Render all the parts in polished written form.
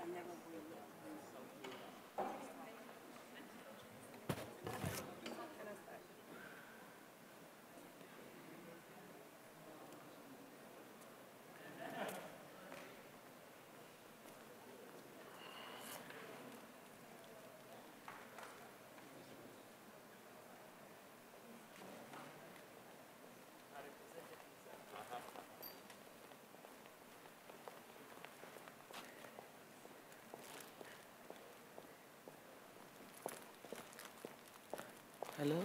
Hello.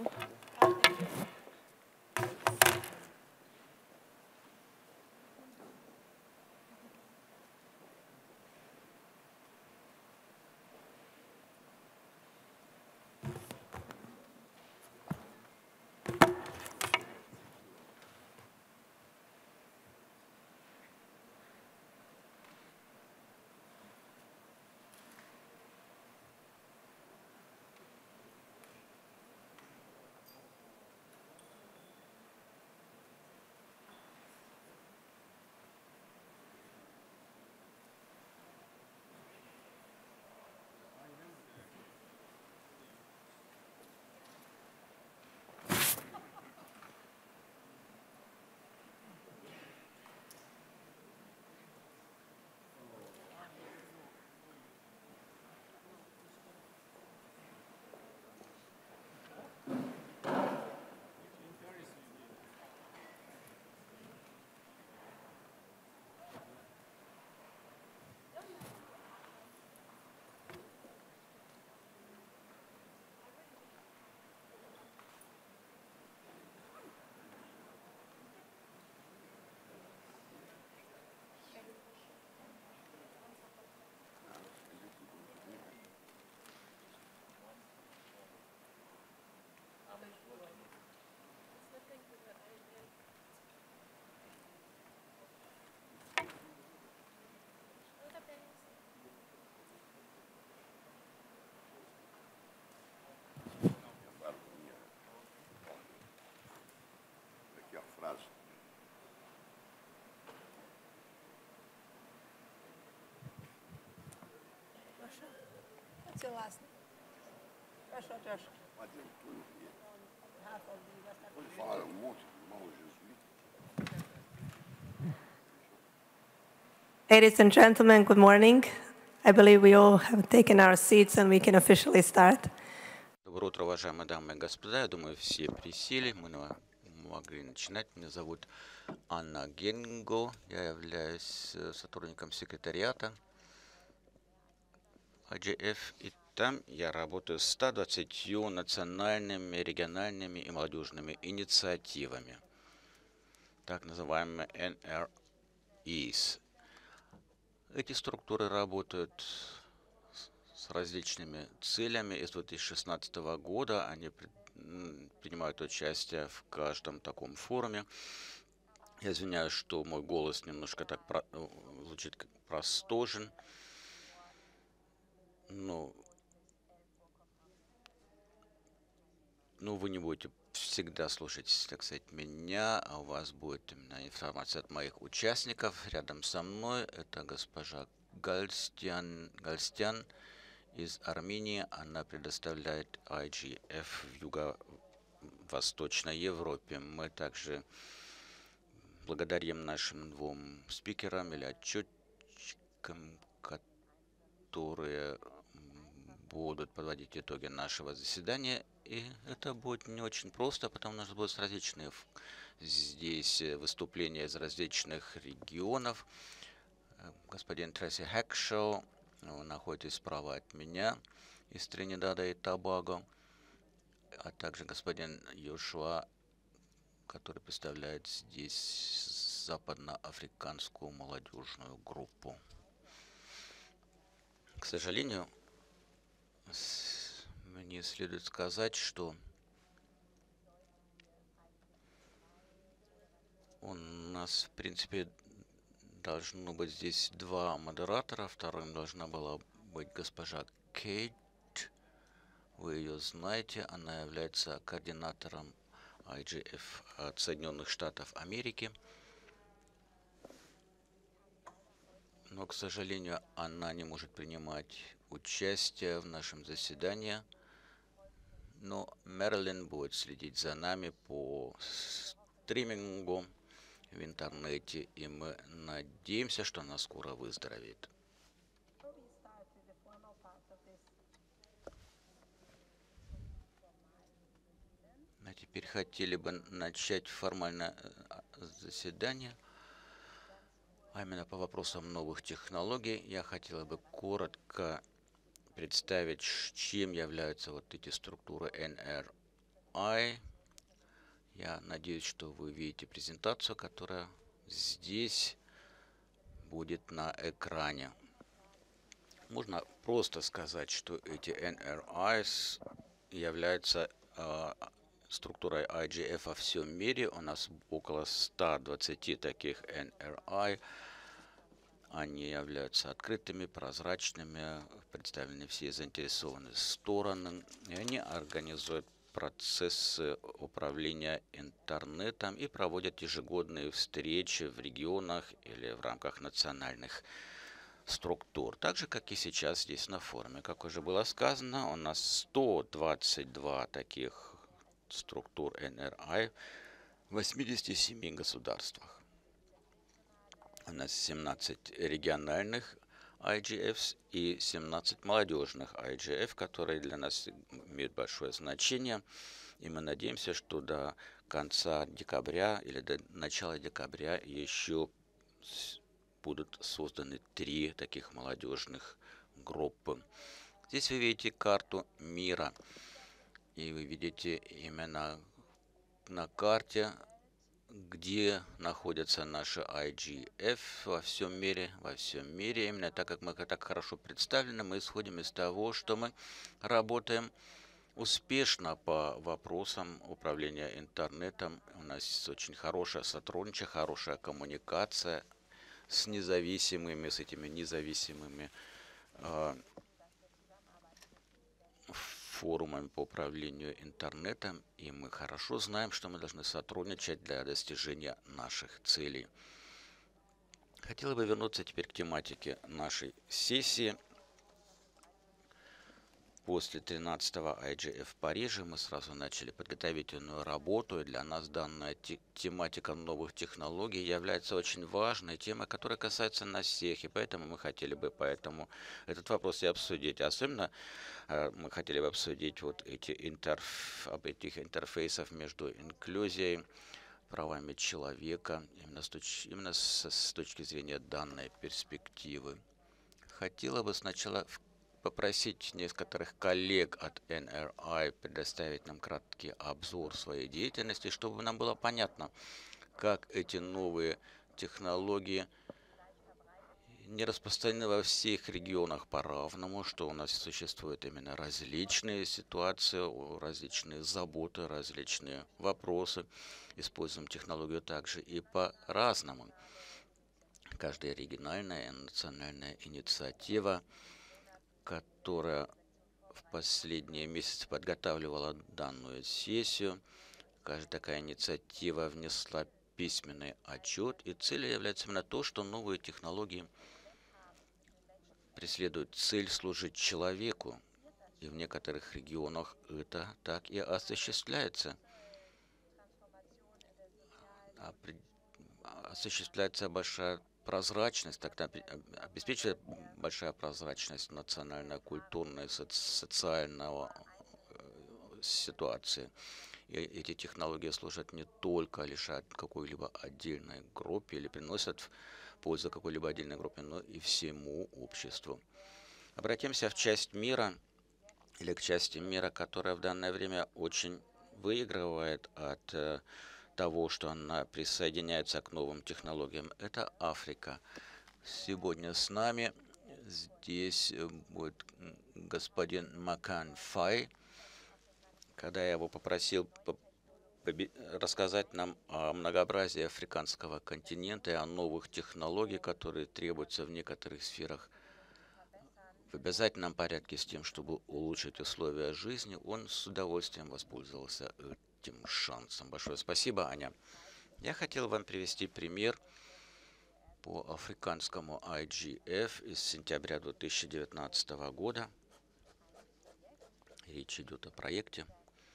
What's your last name? Joshua, Joshua. Half of the West African. Ladies and gentlemen, good morning. I believe we all have taken our seats and we can officially start. Доброе утро, уважаемые дамы и господа. Я думаю, все присели. Мы могли начинать. Меня зовут Анна Генго. Я являюсь сотрудником секретариата IGF. И там я работаю с 120 национальными, региональными и молодежными инициативами, так называемыми NREs. Эти структуры работают с различными целями. И с 2016 года они принимают участие в каждом таком форуме. Я извиняюсь, что мой голос немножко так звучит как простужен. Ну, вы не будете всегда слушать, так сказать, меня, а у вас будет именно информация от моих участников. Рядом со мной это госпожа Галстян из Армении. Она предоставляет IGF в Юго-Восточной Европе. Мы также благодарим нашим двум спикерам или отчетчикам, которые будут подводить итоги нашего заседания. И это будет не очень просто, потому что будут различные здесь выступления из различных регионов. Господин Трейси Хэкшоу, вы находитесь справа от меня, из Тринидада и Тобаго, а также господин Йошуа, который представляет здесь западноафриканскую молодежную группу. К сожалению, мне следует сказать, что у нас, в принципе, должно быть здесь два модератора. Вторым должна была быть госпожа Кейт. Вы ее знаете. Она является координатором IGF от Соединенных Штатов Америки. но, к сожалению, она не может принимать участие в нашем заседании. Но Мерлин будет следить за нами по стримингу в интернете, и мы надеемся, что она скоро выздоровеет. А теперь хотели бы начать формальное заседание. А именно по вопросам новых технологий я хотела бы коротко представить, чем являются вот эти структуры NRI. Я надеюсь, что вы видите презентацию, которая здесь будет на экране. Можно просто сказать, что эти NRIs являются структурой IGF во всем мире. У нас около 120 таких NRI. Они являются открытыми, прозрачными, представлены все заинтересованные стороны, и они организуют процессы управления интернетом и проводят ежегодные встречи в регионах или в рамках национальных структур, так же, как и сейчас здесь на форуме. Как уже было сказано, у нас 122 таких структур NRI в 87 государствах. У нас 17 региональных IGFs и 17 молодежных IGF, которые для нас имеют большое значение. И мы надеемся, что до конца декабря или до начала декабря еще будут созданы 3 таких молодежных группы. Здесь вы видите карту мира. И вы видите именно на карте, где находятся наши IGF во всем мире. Именно так как мы так хорошо представлены, мы исходим из того, что мы работаем успешно по вопросам управления интернетом. У нас очень хорошее сотрудничество, хорошая коммуникация с этими независимыми форумами по управлению интернетом, и мы хорошо знаем, что мы должны сотрудничать для достижения наших целей. Хотела бы вернуться теперь к тематике нашей сессии. После 13-го IGF в Париже мы сразу начали подготовительную работу, и для нас данная тематика новых технологий является очень важной темой, которая касается нас всех, и поэтому мы хотели бы этот вопрос и обсудить. Особенно мы хотели бы обсудить вот об этих интерфейсах между инклюзией, правами человека, именно с точки зрения данной перспективы. Хотела бы сначала попросить некоторых коллег от NRI предоставить нам краткий обзор своей деятельности, чтобы нам было понятно, как эти новые технологии не распространены во всех регионах по-равному, что у нас существуют именно различные ситуации, различные заботы, различные вопросы. Используем технологию также и по-разному. Каждая региональная и национальная инициатива, которая в последние месяцы подготавливала данную сессию. Каждая такая инициатива внесла письменный отчет, и целью является именно то, что новые технологии преследуют цель служить человеку, и в некоторых регионах это так и осуществляется. Осуществляется большая прозрачность, тогда обеспечивает большая прозрачность национально-культурной, социального ситуации. И эти технологии служат не только лишь какой-либо отдельной группе или приносят пользу какой-либо отдельной группе, но и всему обществу. Обратимся в часть мира, или к части мира, которая в данное время очень выигрывает от того, что она присоединяется к новым технологиям. Это Африка. Сегодня с нами здесь будет господин Макан Фай. Когда я его попросил рассказать нам о многообразии африканского континента и о новых технологиях, которые требуются в некоторых сферах в обязательном порядке с тем, чтобы улучшить условия жизни, он с удовольствием воспользовался этим шансом. Большое спасибо, Аня. Я хотел вам привести пример по африканскому IGF из сентября 2019 года. Речь идет о проекте,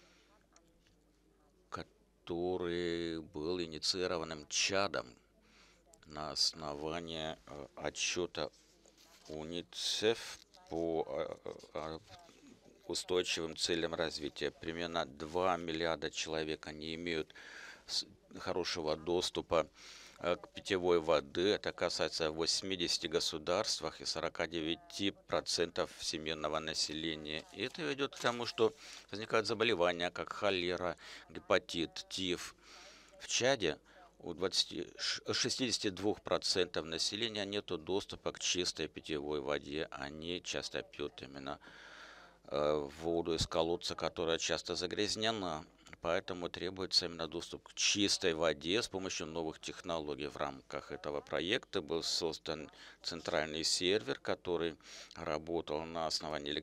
который был инициированным Чадом на основании отчета УНИЦЕФ по устойчивым целям развития. Примерно 2 миллиарда человек не имеют хорошего доступа к питьевой воды. Это касается 80 государствах и 49% всемирного населения. И это ведет к тому, что возникают заболевания, как холера, гепатит, тиф. В Чаде у 62% населения нет доступа к чистой питьевой воде. Они часто пьют именно воду из колодца, которая часто загрязнена. Поэтому требуется именно доступ к чистой воде с помощью новых технологий. В рамках этого проекта был создан центральный сервер, который работал на основании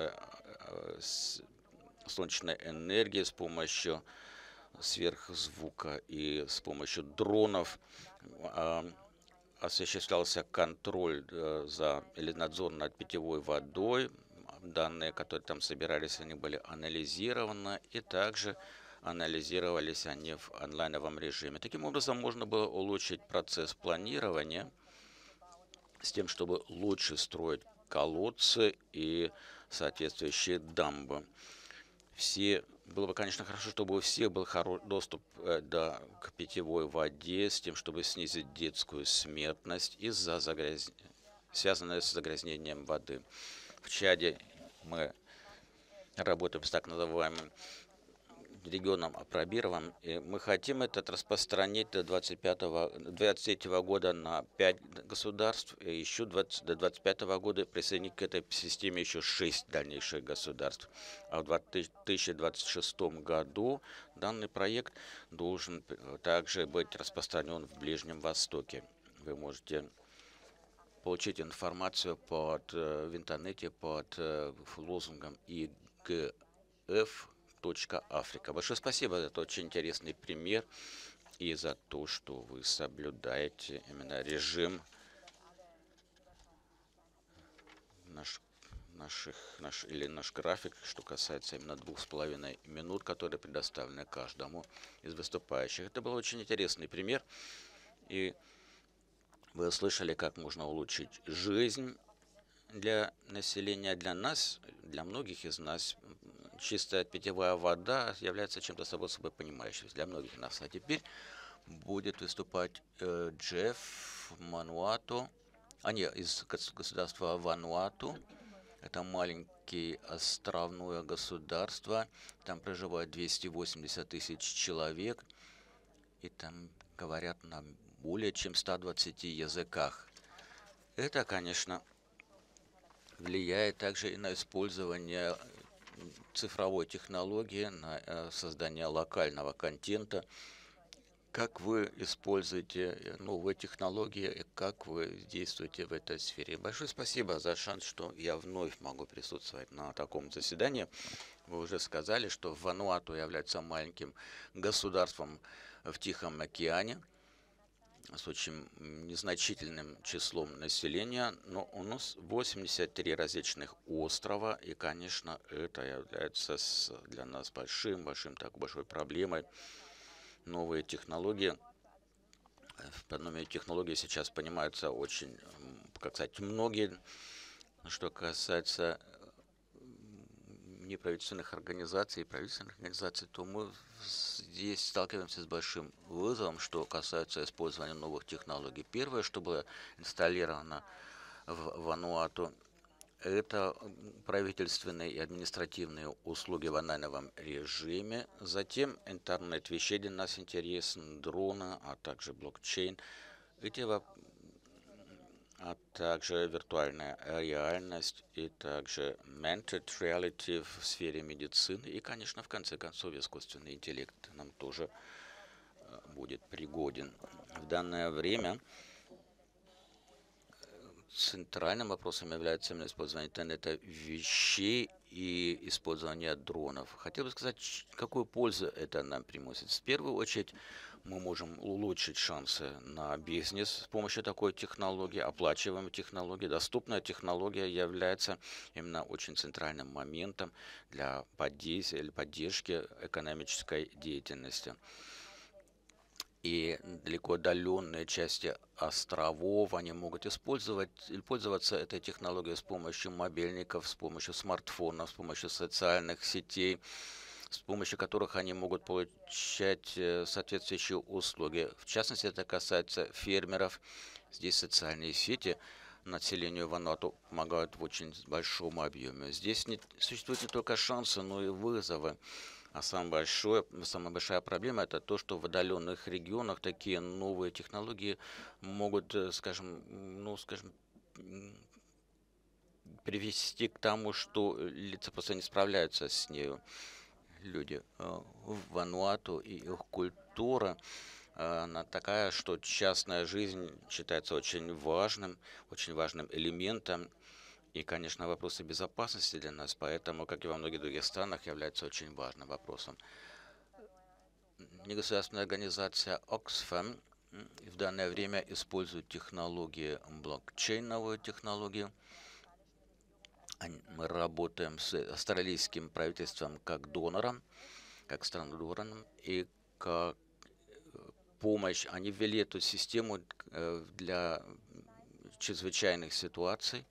солнечной энергии с помощью сверхзвука и с помощью дронов. Осуществлялся контроль или надзор над питьевой водой. Данные, которые там собирались, они были анализированы, и также анализировались они в онлайновом режиме. Таким образом, можно было улучшить процесс планирования с тем, чтобы лучше строить колодцы и соответствующие дамбы. Было бы, конечно, хорошо, чтобы у всех был доступ к питьевой воде, с тем, чтобы снизить детскую смертность связанную с загрязнением воды. В Чаде мы работаем с так называемым регионом опробированным, и мы хотим это распространить до 2023 года на 5 государств, и еще до 2025 года присоединить к этой системе еще 6 дальнейших государств. А в 2026 году данный проект должен также быть распространен в Ближнем Востоке. Вы можете получить информацию в интернете под лозунгом igf.africa. Большое спасибо за этот очень интересный пример и за то, что вы соблюдаете именно режим наш график, что касается именно 2,5 минут, которые предоставлены каждому из выступающих. Это был очень интересный пример, и вы услышали, как можно улучшить жизнь для населения, для нас, для многих из нас. Чистая питьевая вода является чем-то собой понимающим для многих нас. А теперь будет выступать Джефф Мануату, из государства Вануату. Это маленькое островное государство. Там проживает 280 тысяч человек. И там говорят на более чем 120 языках. Это, конечно, влияет также и на использование цифровой технологии, на создание локального контента. Как вы используете новые технологии и как вы действуете в этой сфере? Большое спасибо за шанс, что я вновь могу присутствовать на таком заседании. Вы уже сказали, что Вануату является маленьким государством в Тихом океане с очень незначительным числом населения, но у нас 83 различных острова, и, конечно, это является для нас большой проблемой. Новые технологии, новые технологии сейчас понимаются очень, как сказать, многие. Что касается неправительственных организаций и правительственных организаций, то мы здесь сталкиваемся с большим вызовом, что касается использования новых технологий. Первое, что было инсталлировано в Вануату, это правительственные и административные услуги в онлайновом режиме. Затем интернет вещей для нас интересен, дроны, а также блокчейн. А также виртуальная реальность и также augmented reality в сфере медицины. И, конечно, в конце концов, искусственный интеллект нам тоже будет пригоден. В данное время центральным вопросом является именно использование интернета вещей и использование дронов. Хотел бы сказать, какую пользу это нам приносит. В первую очередь, мы можем улучшить шансы на бизнес с помощью такой технологии, оплачиваемой технологии. Доступная технология является именно очень центральным моментом для поддержки экономической деятельности. И далеко отдаленные части островов, они могут пользоваться этой технологией с помощью мобильников, с помощью смартфонов, с помощью социальных сетей, с помощью которых они могут получать соответствующие услуги. В частности, это касается фермеров. Здесь социальные сети населению Вануату помогают в очень большом объеме. Здесь существуют не только шансы, но и вызовы. А самая большая проблема это то, что в отдаленных регионах такие новые технологии могут, скажем, привести к тому, что лица просто не справляются с нею. Люди в Вануату и их культура, она такая, что частная жизнь считается очень важным элементом. И, конечно, вопросы безопасности для нас, поэтому, как и во многих других странах, являются очень важным вопросом. Негосударственная организация Oxfam в данное время использует технологии блокчейновую технологию. Мы работаем с австралийским правительством как донором, как страной-донором, и как помощь. Они ввели эту систему для чрезвычайных ситуаций,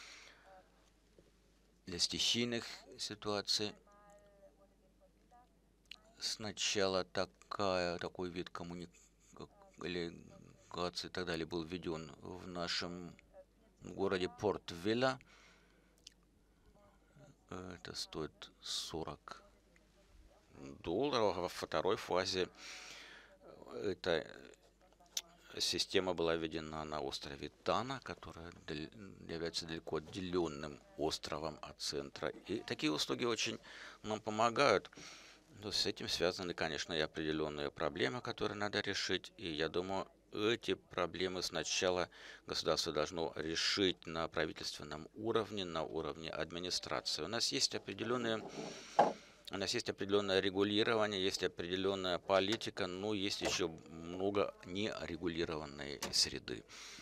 для стихийных ситуаций. Сначала такой вид коммуникации и так далее был введен в нашем городе Порт-Вилля. Это стоит $40. А во второй фазе эта система была введена на острове Тана, который является далеко отделенным островом от центра. И такие услуги очень нам помогают. Но с этим связаны, конечно, и определенные проблемы, которые надо решить. И я думаю, эти проблемы сначала государство должно решить на правительственном уровне, на уровне администрации. У нас есть определенное регулирование, есть определенная политика, но есть еще много нерегулированной среды.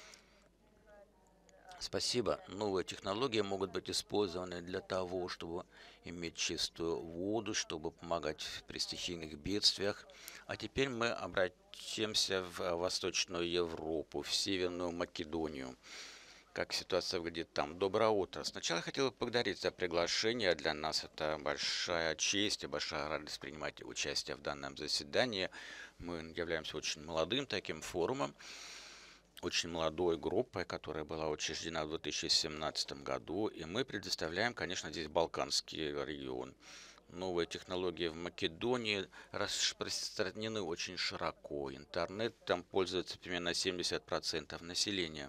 Спасибо. Новые технологии могут быть использованы для того, чтобы иметь чистую воду, чтобы помогать при стихийных бедствиях. А теперь мы обратимся в Восточную Европу, в Северную Македонию. Как ситуация выглядит там? Доброе утро. Сначала хотел бы поблагодарить за приглашение. Для нас это большая честь и большая радость принимать участие в данном заседании. Мы являемся очень молодым таким форумом, очень молодой группой, которая была учреждена в 2017 году, и мы предоставляем, конечно, здесь Балканский регион. Новые технологии в Македонии распространены очень широко. Интернет там пользуется примерно 70% населения.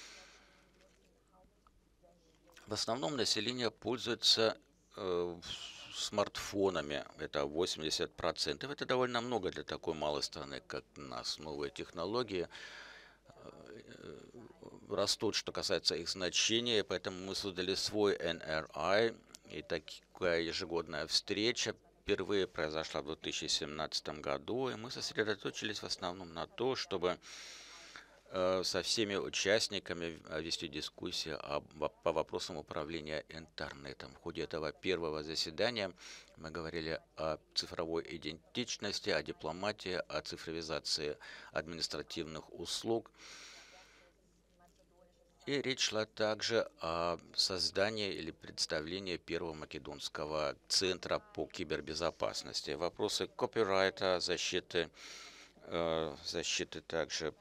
В основном население пользуется смартфонами, это 80%. Это довольно много для такой малой страны, как у нас. Новые технологии растут, что касается их значения, поэтому мы создали свой NRI, и такая ежегодная встреча впервые произошла в 2017 году, и мы сосредоточились в основном на то, чтобы со всеми участниками вести дискуссии по вопросам управления интернетом. В ходе этого первого заседания мы говорили о цифровой идентичности, о дипломатии, о цифровизации административных услуг. И речь шла также о создании или представлении первого македонского центра по кибербезопасности. Вопросы копирайта, защиты также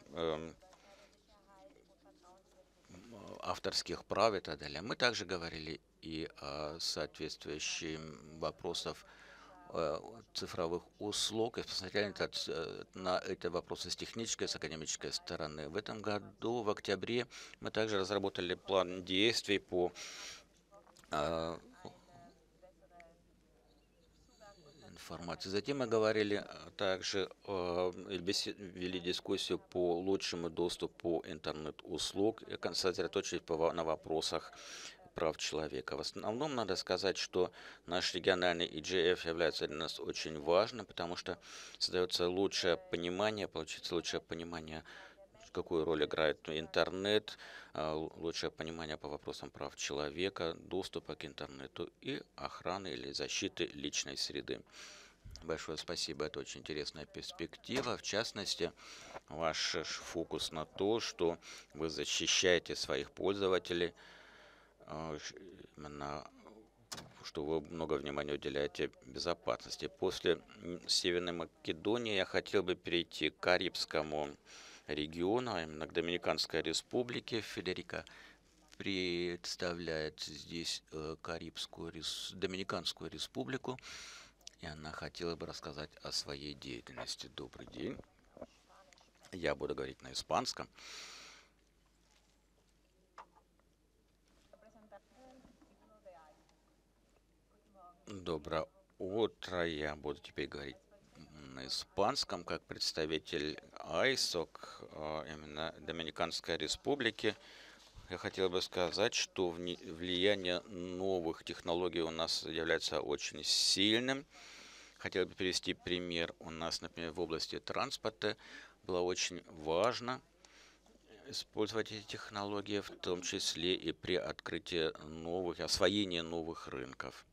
авторских прав и так далее. Мы также говорили и о соответствующих вопросах цифровых услуг и посмотрели на эти вопросы с технической, с академической стороны. В этом году, в октябре, мы также разработали план действий по информации. Затем мы говорили также, вели дискуссию по лучшему доступу интернет-услуг и сосредоточились на вопросах прав человека. В основном надо сказать, что наш региональный EGF является для нас очень важным, потому что создается лучшее понимание, получится лучшее понимание, какую роль играет интернет, лучшее понимание по вопросам прав человека, доступа к интернету и охраны или защиты личной среды. Большое спасибо, это очень интересная перспектива. В частности, ваш фокус на то, что вы защищаете своих пользователей, именно что вы много внимания уделяете безопасности. После Северной Македонии я хотел бы перейти к Карибскому региону, а именно к Доминиканской республике. Федерика представляет здесь Доминиканскую республику, и она хотела бы рассказать о своей деятельности. Добрый день. Я буду говорить на испанском. Доброе утро. Я буду теперь говорить на испанском как представитель АИСОК, именно Доминиканской республики. Я хотел бы сказать, что влияние новых технологий у нас является очень сильным. Хотел бы привести пример. У нас, например, в области транспорта было очень важно использовать эти технологии, в том числе и при открытии освоении новых рынков.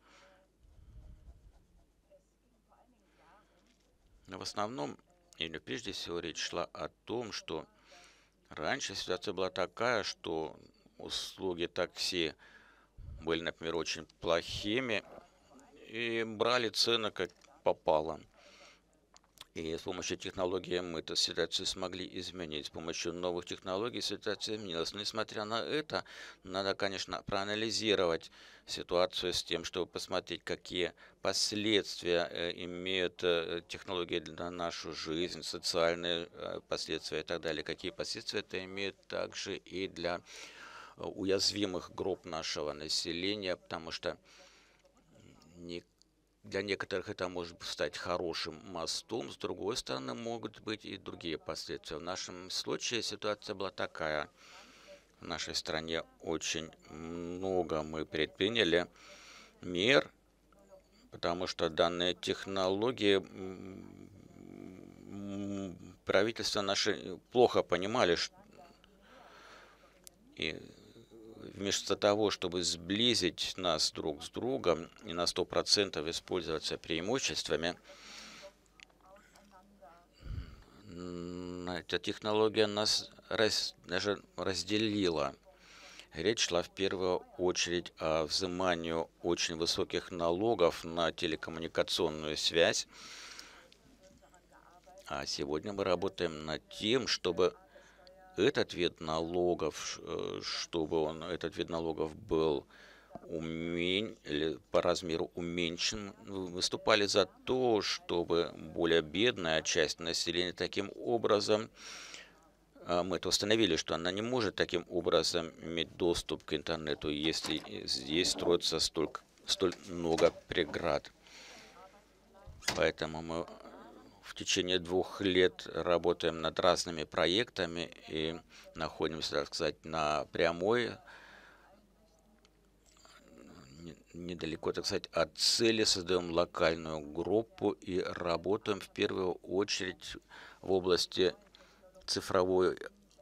Но в основном, или прежде всего, речь шла о том, что раньше ситуация была такая, что услуги такси были, например, очень плохими и брали цены как попало. И с помощью технологий мы эту ситуацию смогли изменить. С помощью новых технологий ситуация изменилась. Но несмотря на это, надо, конечно, проанализировать ситуацию с тем, чтобы посмотреть, какие последствия имеют технологии на нашу жизнь, социальные последствия и так далее. Какие последствия это имеет также и для уязвимых групп нашего населения, потому что для некоторых это может стать хорошим мостом, с другой стороны, могут быть и другие последствия. В нашем случае ситуация была такая. В нашей стране очень много мы предприняли мер, потому что данные технологии правительство наше плохо понимали, и вместо того, чтобы сблизить нас друг с другом и на 100% использоваться преимуществами, эта технология нас даже разделила. Речь шла в первую очередь о взимании очень высоких налогов на телекоммуникационную связь. А сегодня мы работаем над тем, чтобы этот вид налогов, этот вид налогов был по размеру уменьшен. Выступали за то, чтобы более бедная часть населения таким образом, мы это установили, что она не может таким образом иметь доступ к интернету, если здесь строится столь много преград. Поэтому мы в течение 2 лет работаем над разными проектами и находимся, так сказать, на прямой, недалеко, так сказать, от цели, создаем локальную группу и работаем в первую очередь в области цифровой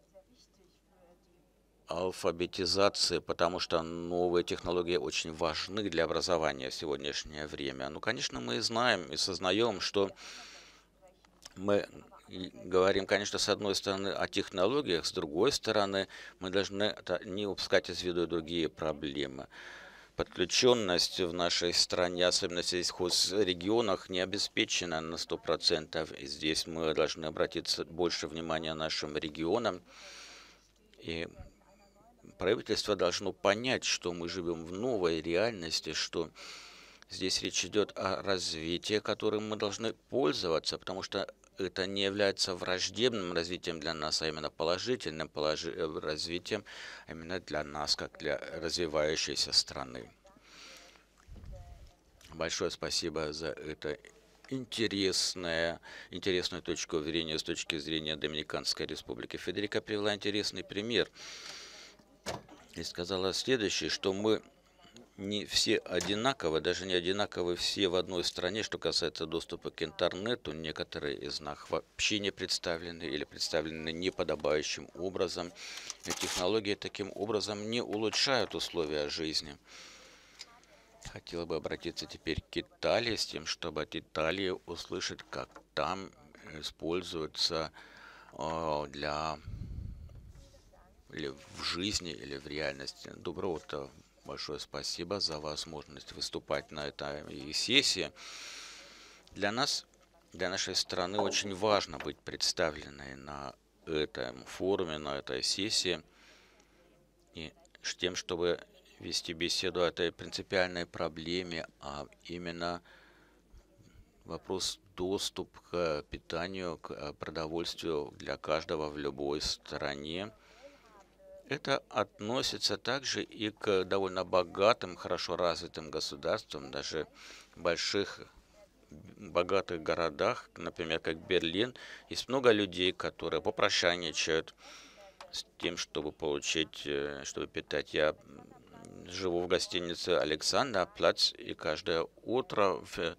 алфабетизации, потому что новые технологии очень важны для образования в сегодняшнее время. Ну, конечно, мы знаем и сознаем, что мы говорим, конечно, с одной стороны о технологиях, с другой стороны мы должны не упускать из виду другие проблемы. Подключенность в нашей стране, особенно в сельхозрегионах, не обеспечена на 100%. И здесь мы должны обратиться больше внимания нашим регионам. И правительство должно понять, что мы живем в новой реальности, что здесь речь идет о развитии, которым мы должны пользоваться, потому что это не является враждебным развитием для нас, а именно положительным развитием именно для нас, как для развивающейся страны. Большое спасибо за это интересную точку зрения с точки зрения Доминиканской Республики. Федерика привела интересный пример и сказала следующее, что мы не все одинаковы, даже не одинаковы все в одной стране, что касается доступа к интернету. Некоторые из нас вообще не представлены или представлены неподобающим образом. И технологии таким образом не улучшают условия жизни. Хотела бы обратиться теперь к Италии с тем, чтобы от Италии услышать, как там используется для или в жизни, или в реальности. Доброе утро. Большое спасибо за возможность выступать на этой сессии. Для нас, для нашей страны очень важно быть представленной на этом форуме, на этой сессии, и с тем, чтобы вести беседу о этой принципиальной проблеме, а именно вопрос доступ к питанию, к продовольствию для каждого в любой стране. Это относится также и к довольно богатым, хорошо развитым государствам, даже больших богатых городах, например, как Берлин, есть много людей, которые попрошайничают с тем, чтобы получить, чтобы питать. Я живу в гостинице Александра Плац, и каждое утро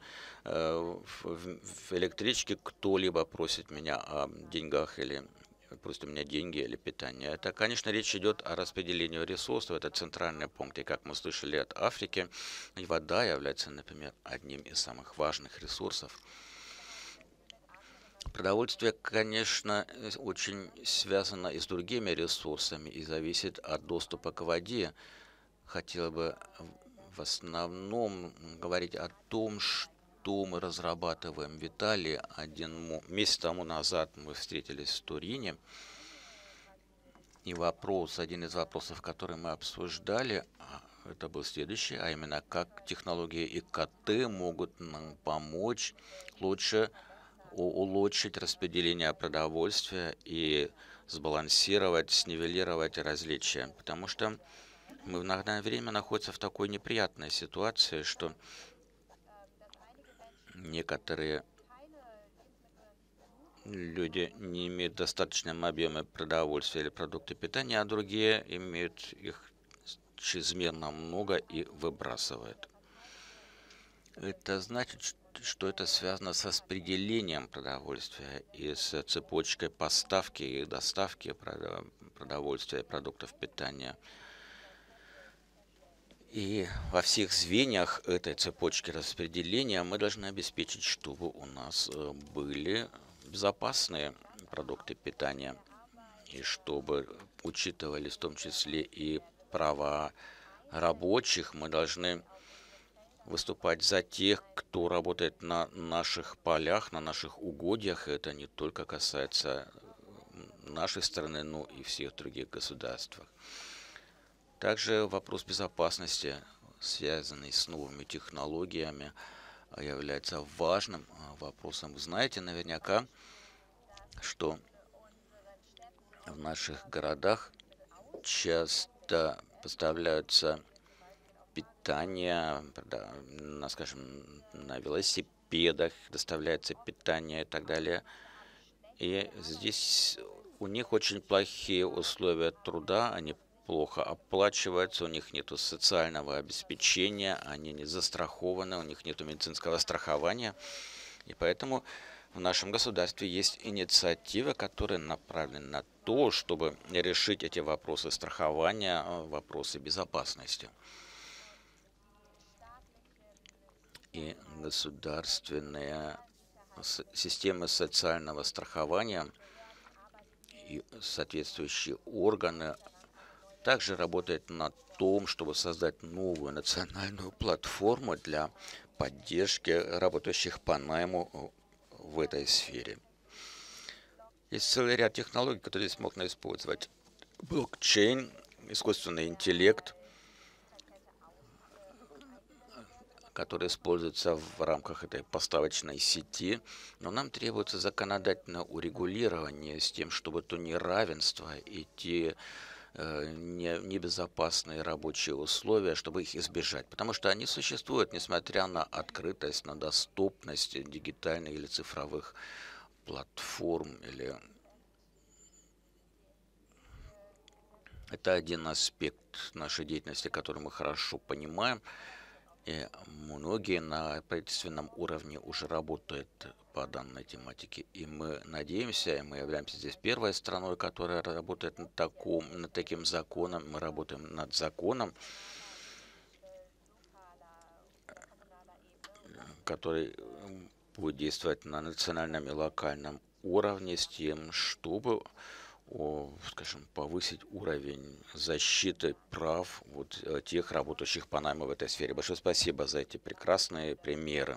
в электричке кто-либо просит меня о деньгах или просит у меня деньги или питание. Это, конечно, речь идет о распределении ресурсов. Это центральный пункт. И как мы слышали от Африки, вода является, например, одним из самых важных ресурсов. Продовольствие, конечно, очень связано и с другими ресурсами и зависит от доступа к воде. Хотела бы в основном говорить о том, что мы разрабатываем в Италии. Месяц тому назад мы встретились в Турине. И один из вопросов, который мы обсуждали, это был следующий, а именно, как технологии ИКТ могут нам помочь лучше улучшить распределение продовольствия и сбалансировать, снивелировать различия. Потому что мы в данное время находимся в такой неприятной ситуации, что некоторые люди не имеют достаточном объеме продовольствия или продукты питания, а другие имеют их чрезмерно много и выбрасывают. Это значит, что это связано с распределением продовольствия и с цепочкой поставки и доставки продовольствия и продуктов питания. И во всех звеньях этой цепочки распределения мы должны обеспечить, чтобы у нас были безопасные продукты питания, и чтобы учитывались в том числе и права рабочих. Мы должны выступать за тех, кто работает на наших полях, на наших угодьях. Это не только касается нашей страны, но и всех других государств. Также вопрос безопасности, связанный с новыми технологиями, является важным вопросом. Вы знаете наверняка, что в наших городах часто поставляются питание, скажем, на велосипедах доставляется питание и так далее. И здесь у них очень плохие условия труда, они плохо оплачиваются, у них нет социального обеспечения, они не застрахованы, у них нет медицинского страхования. И поэтому в нашем государстве есть инициатива, которая направлена на то, чтобы решить эти вопросы страхования, вопросы безопасности. И государственные системы социального страхования и соответствующие органы также работают над том, чтобы создать новую национальную платформу для поддержки работающих по найму в этой сфере. Есть целый ряд технологий, которые здесь можно использовать. Блокчейн, искусственный интеллект, который используется в рамках этой поставочной сети, но нам требуется законодательное урегулирование с тем, чтобы то неравенство и те небезопасные рабочие условия, чтобы их избежать. Потому что они существуют, несмотря на открытость, на доступность дигитальных или цифровых платформ. Это один аспект нашей деятельности, который мы хорошо понимаем. И многие на правительственном уровне уже работают по данной тематике. И мы надеемся, и мы являемся здесь первой страной, которая работает над таким законом. Мы работаем над законом, который будет действовать на национальном и локальном уровне с тем, чтобы, скажем, повысить уровень защиты прав тех работающих по найму в этой сфере. Большое спасибо за эти прекрасные примеры.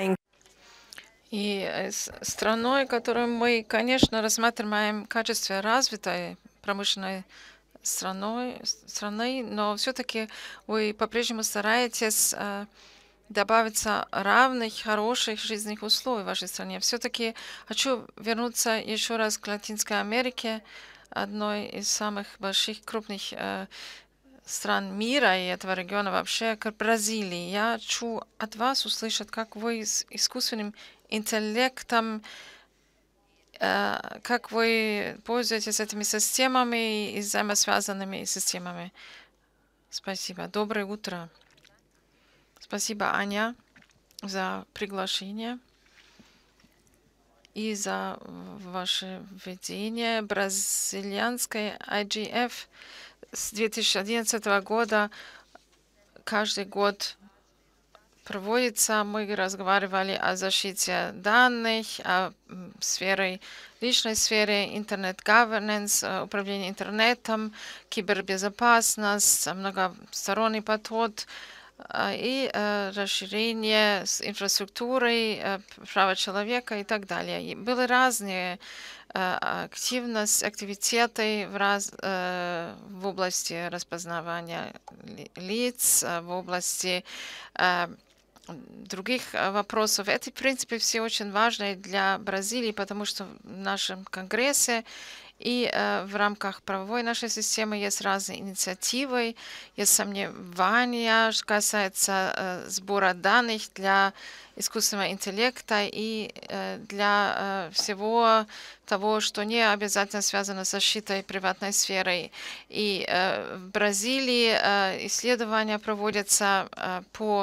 И страной, которую мы, конечно, рассматриваем в качестве развитой промышленной страны, но все-таки вы по-прежнему стараетесь добавиться равных, хороших жизненных условий в вашей стране. Все-таки хочу вернуться еще раз к Латинской Америке, одной из самых больших, крупных стран мира и этого региона вообще, к Бразилии. Я хочу от вас услышать, как вы с искусственным интеллектом, как вы пользуетесь этими системами и взаимосвязанными системами. Спасибо. Доброе утро. Спасибо, Аня, за приглашение и за ваше введение. Бразильянская IGF с 2011 года каждый год проводится. Мы разговаривали о защите данных, о личной сфере, интернет-governance, управление интернетом, кибербезопасность, многосторонний подход и расширение с инфраструктурой, права человека и так далее. И были разные активитеты в области распознавания лиц, в области других вопросов. Это, в принципе, все очень важно для Бразилии, потому что в нашем Конгрессе и в рамках правовой нашей системы есть разные инициативы, есть сомнения, что касается сбора данных для искусственного интеллекта и для всего того, что не обязательно связано с защитой приватной сферы. И в Бразилии исследования проводятся по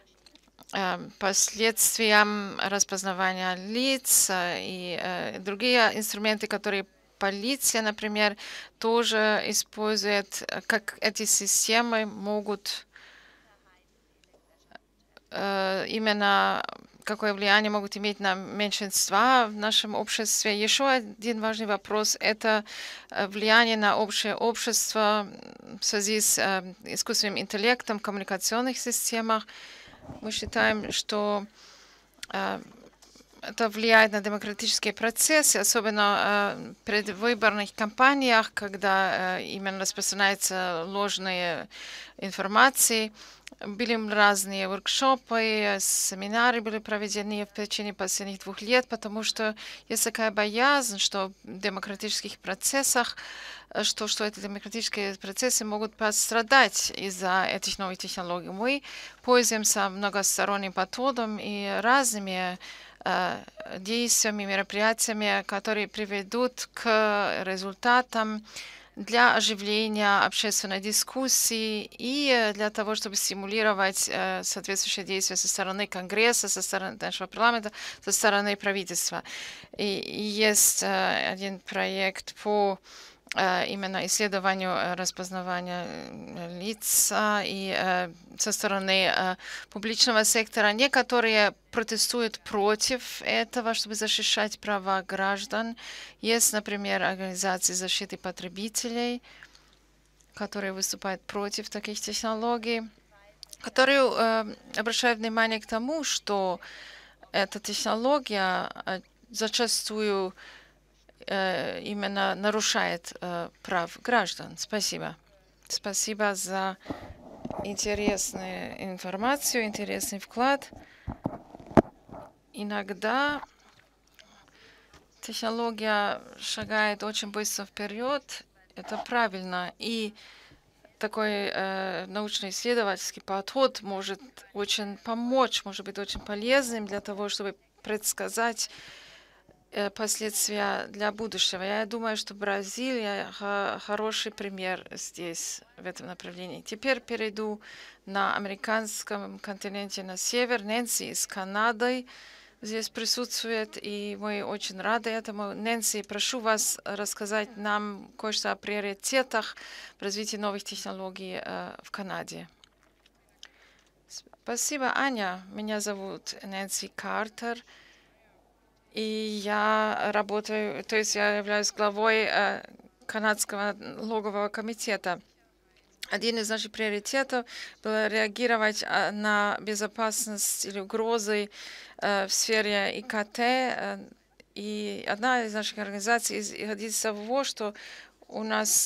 последствиям распознавания лиц и другие инструменты, которые полиция, например, тоже использует, как эти системы могут именно какое влияние могут иметь на меньшинства в нашем обществе. Еще один важный вопрос – это влияние на общее общество в связи с искусственным интеллектом в коммуникационных системах. Мы считаем, что это влияет на демократические процессы, особенно в предвыборных кампаниях, когда именно распространяются ложные информации. Были разные воркшопы, семинары были проведены в течение последних 2 лет, потому что есть такая боязнь, что в демократических процессах, что эти демократические процессы могут пострадать из-за этих новых технологий. Мы пользуемся многосторонним подходом и разными действиями, мероприятиями, которые приведут к результатам для оживления общественной дискуссии и для того, чтобы стимулировать соответствующие действия со стороны Конгресса, со стороны нашего парламента, со стороны правительства. И есть один проект по именно исследованию распознавания лиц и со стороны публичного сектора. Некоторые протестуют против этого, чтобы защищать права граждан. Есть, например, организации защиты потребителей, которые выступают против таких технологий, которые обращают внимание к тому, что эта технология зачастую именно нарушает прав граждан. Спасибо. Спасибо за интересную информацию, интересный вклад. Иногда технология шагает очень быстро вперед, Это правильно. И такой научно-исследовательский подход может очень помочь, может быть очень полезным для того, чтобы предсказать последствия для будущего. Я думаю, что Бразилия хороший пример здесь, в этом направлении. Теперь перейду на американском континенте на север. Нэнси из Канады здесь присутствует, и мы очень рады этому. Нэнси, прошу вас рассказать нам кое-что о приоритетах в развитии новых технологий в Канаде. Спасибо, Аня. Меня зовут Нэнси Картер. И я работаю, то есть я являюсь главой канадского налогового комитета. Один из наших приоритетов был реагировать на безопасность или угрозы в сфере ИКТ. И одна из наших организаций исходит из того, что у нас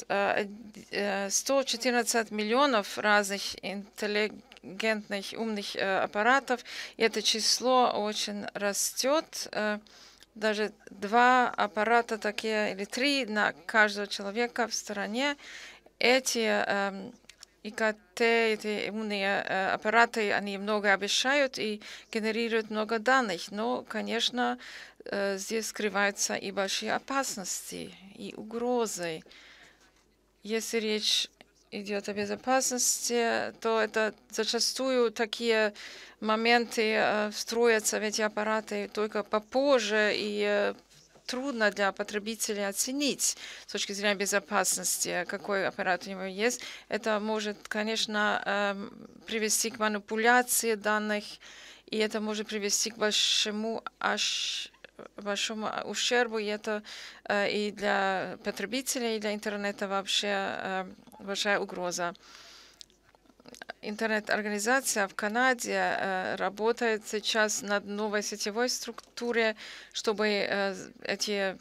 114 миллионов разных интеллигентных, умных аппаратов, и это число очень растет. Даже 2 аппарата такие или 3 на каждого человека в стране. Эти ИКТ, эти умные аппараты, они много обещают и генерируют много данных. Но, конечно, здесь скрываются и большие опасности, и угрозы. Если речь идет о безопасности, то это зачастую такие моменты встроятся в эти аппараты только попозже, и трудно для потребителя оценить с точки зрения безопасности, какой аппарат у него есть. Это может, конечно, привести к манипуляции данных, и это может привести к большому ущербу, и это и для потребителей, и для интернета вообще большая угроза. Интернет-организация в Канаде работает сейчас над новой сетевой структурой, чтобы эти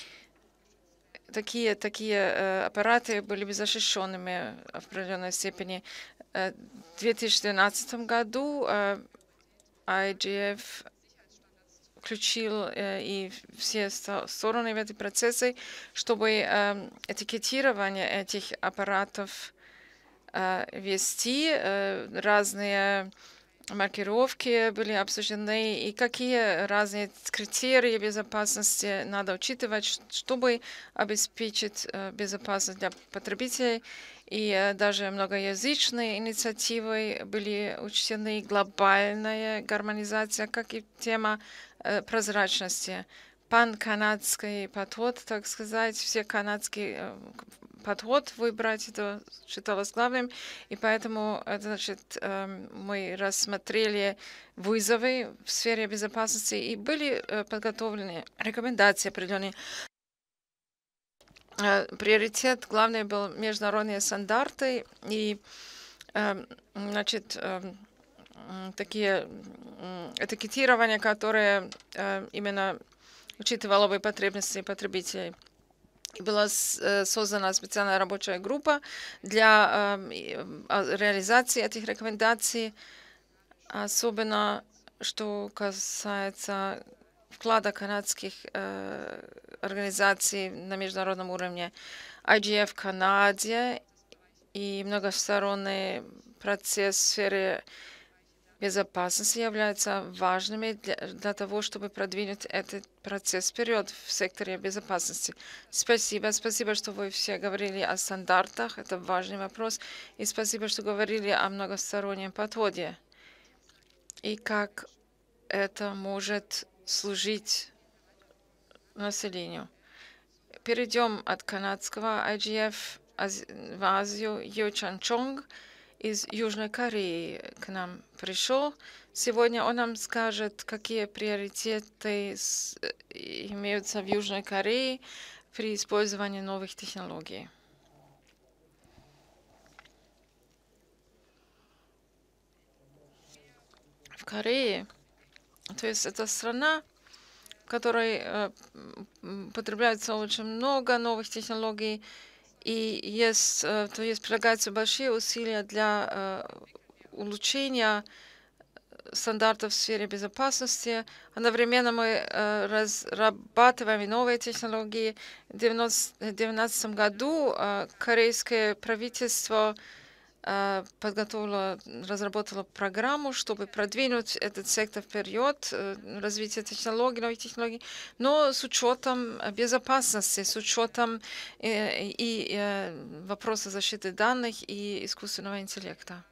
такие аппараты были защищенными в определенной степени. В 2012 году IGF включил и все стороны в эти процессы, чтобы этикетирование этих аппаратов вести, разные маркировки были обсуждены, и какие разные критерии безопасности надо учитывать, чтобы обеспечить безопасность для потребителей. И даже многоязычные инициативы были учтены, глобальная гармонизация, как и тема прозрачности. Пан-канадский подход, так сказать, все канадские подход выбрать, это считалось главным, и поэтому, значит, мы рассмотрели вызовы в сфере безопасности и были подготовлены рекомендации определенные. Приоритет главный был международные стандарты и, значит, такие этикетирования, которые именно учитывало бы потребности потребителей. Была создана специальная рабочая группа для реализации этих рекомендаций, особенно что касается вклада канадских организаций на международном уровне. IGF в Канаде и многосторонний процесс в сфере безопасности являются важными для того, чтобы продвинуть этот процесс вперед в секторе безопасности. Спасибо, что вы все говорили о стандартах, это важный вопрос, и спасибо, что говорили о многостороннем подходе и как это может служить населению. Перейдем от канадского IGF в Азию. Йо Чан Чонг из Южной Кореи к нам пришел. Сегодня он нам скажет, какие приоритеты имеются в Южной Корее при использовании новых технологий. В Корее, то есть это страна, в которой потребляется очень много новых технологий, и прилагаются большие усилия для улучшения стандартов в сфере безопасности. Одновременно мы разрабатываем и новые технологии. В 2019 году корейское правительство разработала программу, чтобы продвинуть этот сектор вперед, развитие технологий, новых технологий, но с учетом безопасности, с учетом вопроса защиты данных и искусственного интеллекта.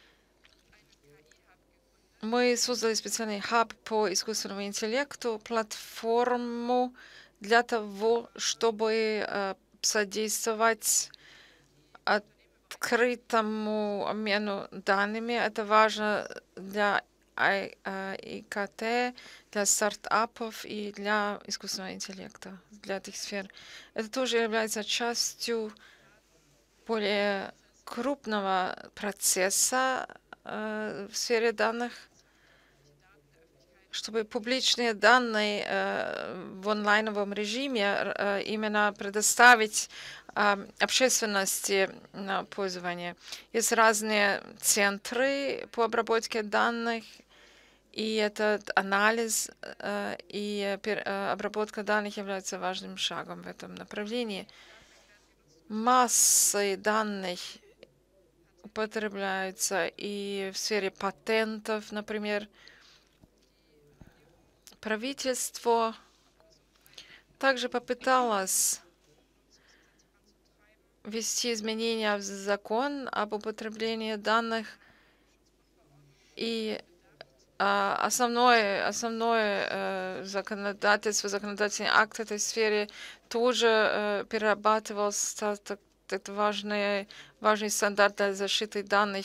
Мы создали специальный хаб по искусственному интеллекту, платформу для того, чтобы содействовать открытому обмену данными. Это важно для ИКТ, для стартапов и для искусственного интеллекта, для этих сфер. Это тоже является частью более крупного процесса в сфере данных, чтобы публичные данные в онлайновом режиме именно предоставить общественности на пользование. Есть разные центры по обработке данных, и этот анализ и обработка данных является важным шагом в этом направлении. Массы данных употребляются и в сфере патентов, например. Правительство также попыталось ввести изменения в закон об употреблении данных, и основное законодательство, законодательный акт в этой сфере тоже перерабатывался. Это важный стандарт для защиты данных.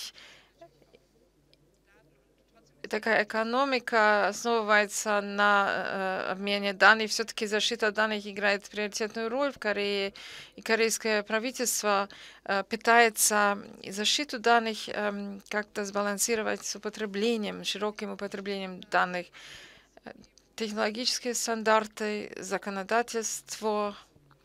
Такая экономика основывается на обмене данных. Все-таки защита данных играет приоритетную роль в Корее. И корейское правительство пытается защиту данных как-то сбалансировать с употреблением, широким употреблением данных. Технологические стандарты, законодательство.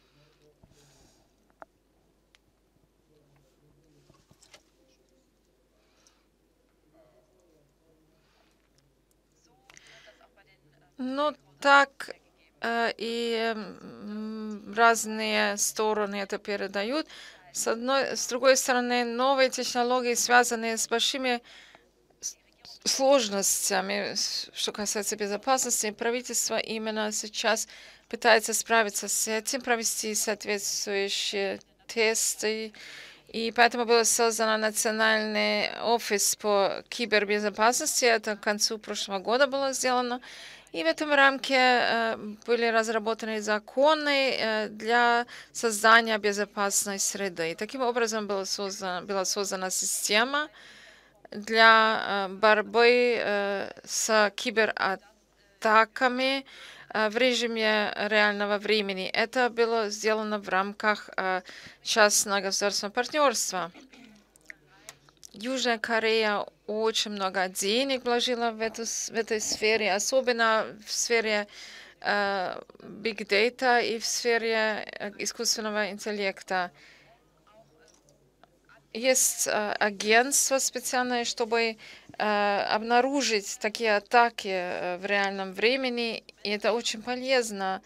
Ну, так и разные стороны это передают. С другой стороны, новые технологии, связанные с большими сложностями, что касается безопасности, правительство именно сейчас пытается справиться с этим, провести соответствующие тесты. И поэтому был создан национальный офис по кибербезопасности. Это к концу прошлого года было сделано. И в этом рамке были разработаны законы для создания безопасной среды. И таким образом была создана система для борьбы с кибератаками в режиме реального времени. Это было сделано в рамках частно-государственного партнерства. Южная Корея очень много денег вложила в этой сфере, особенно в сфере Big Data и в сфере искусственного интеллекта. Есть агентство специальное, чтобы обнаружить такие атаки в реальном времени, и это очень полезно.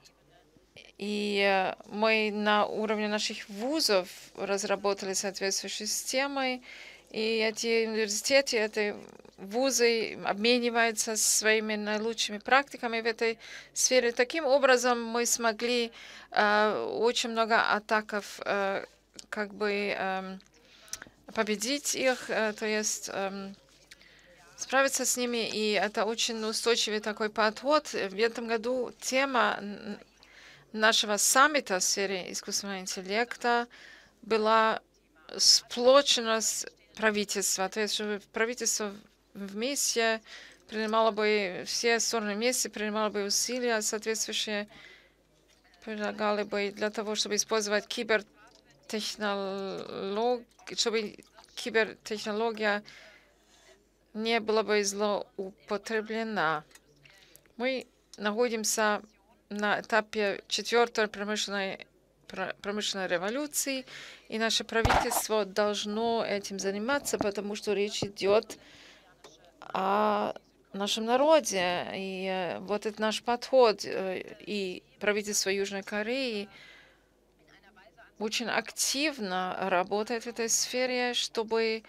И мы на уровне наших вузов разработали соответствующие системы, и эти университеты, эти вузы обмениваются своими наилучшими практиками в этой сфере. Таким образом, мы смогли очень много атаков как бы победить их, то есть справиться с ними, и это очень устойчивый такой подход. В этом году тема нашего саммита в сфере искусственного интеллекта была сплоченность правительства, то есть чтобы правительство вместе принимало бы, все стороны вместе принимало бы усилия соответствующие, предлагали бы для того, чтобы использовать кибертехнологии, чтобы кибертехнология не была бы злоупотреблена. Мы находимся на этапе 4-й промышленной революции, и наше правительство должно этим заниматься, потому что речь идет о нашем народе. И вот этот наш подход и правительство Южной Кореи очень активно работает в этой сфере, чтобы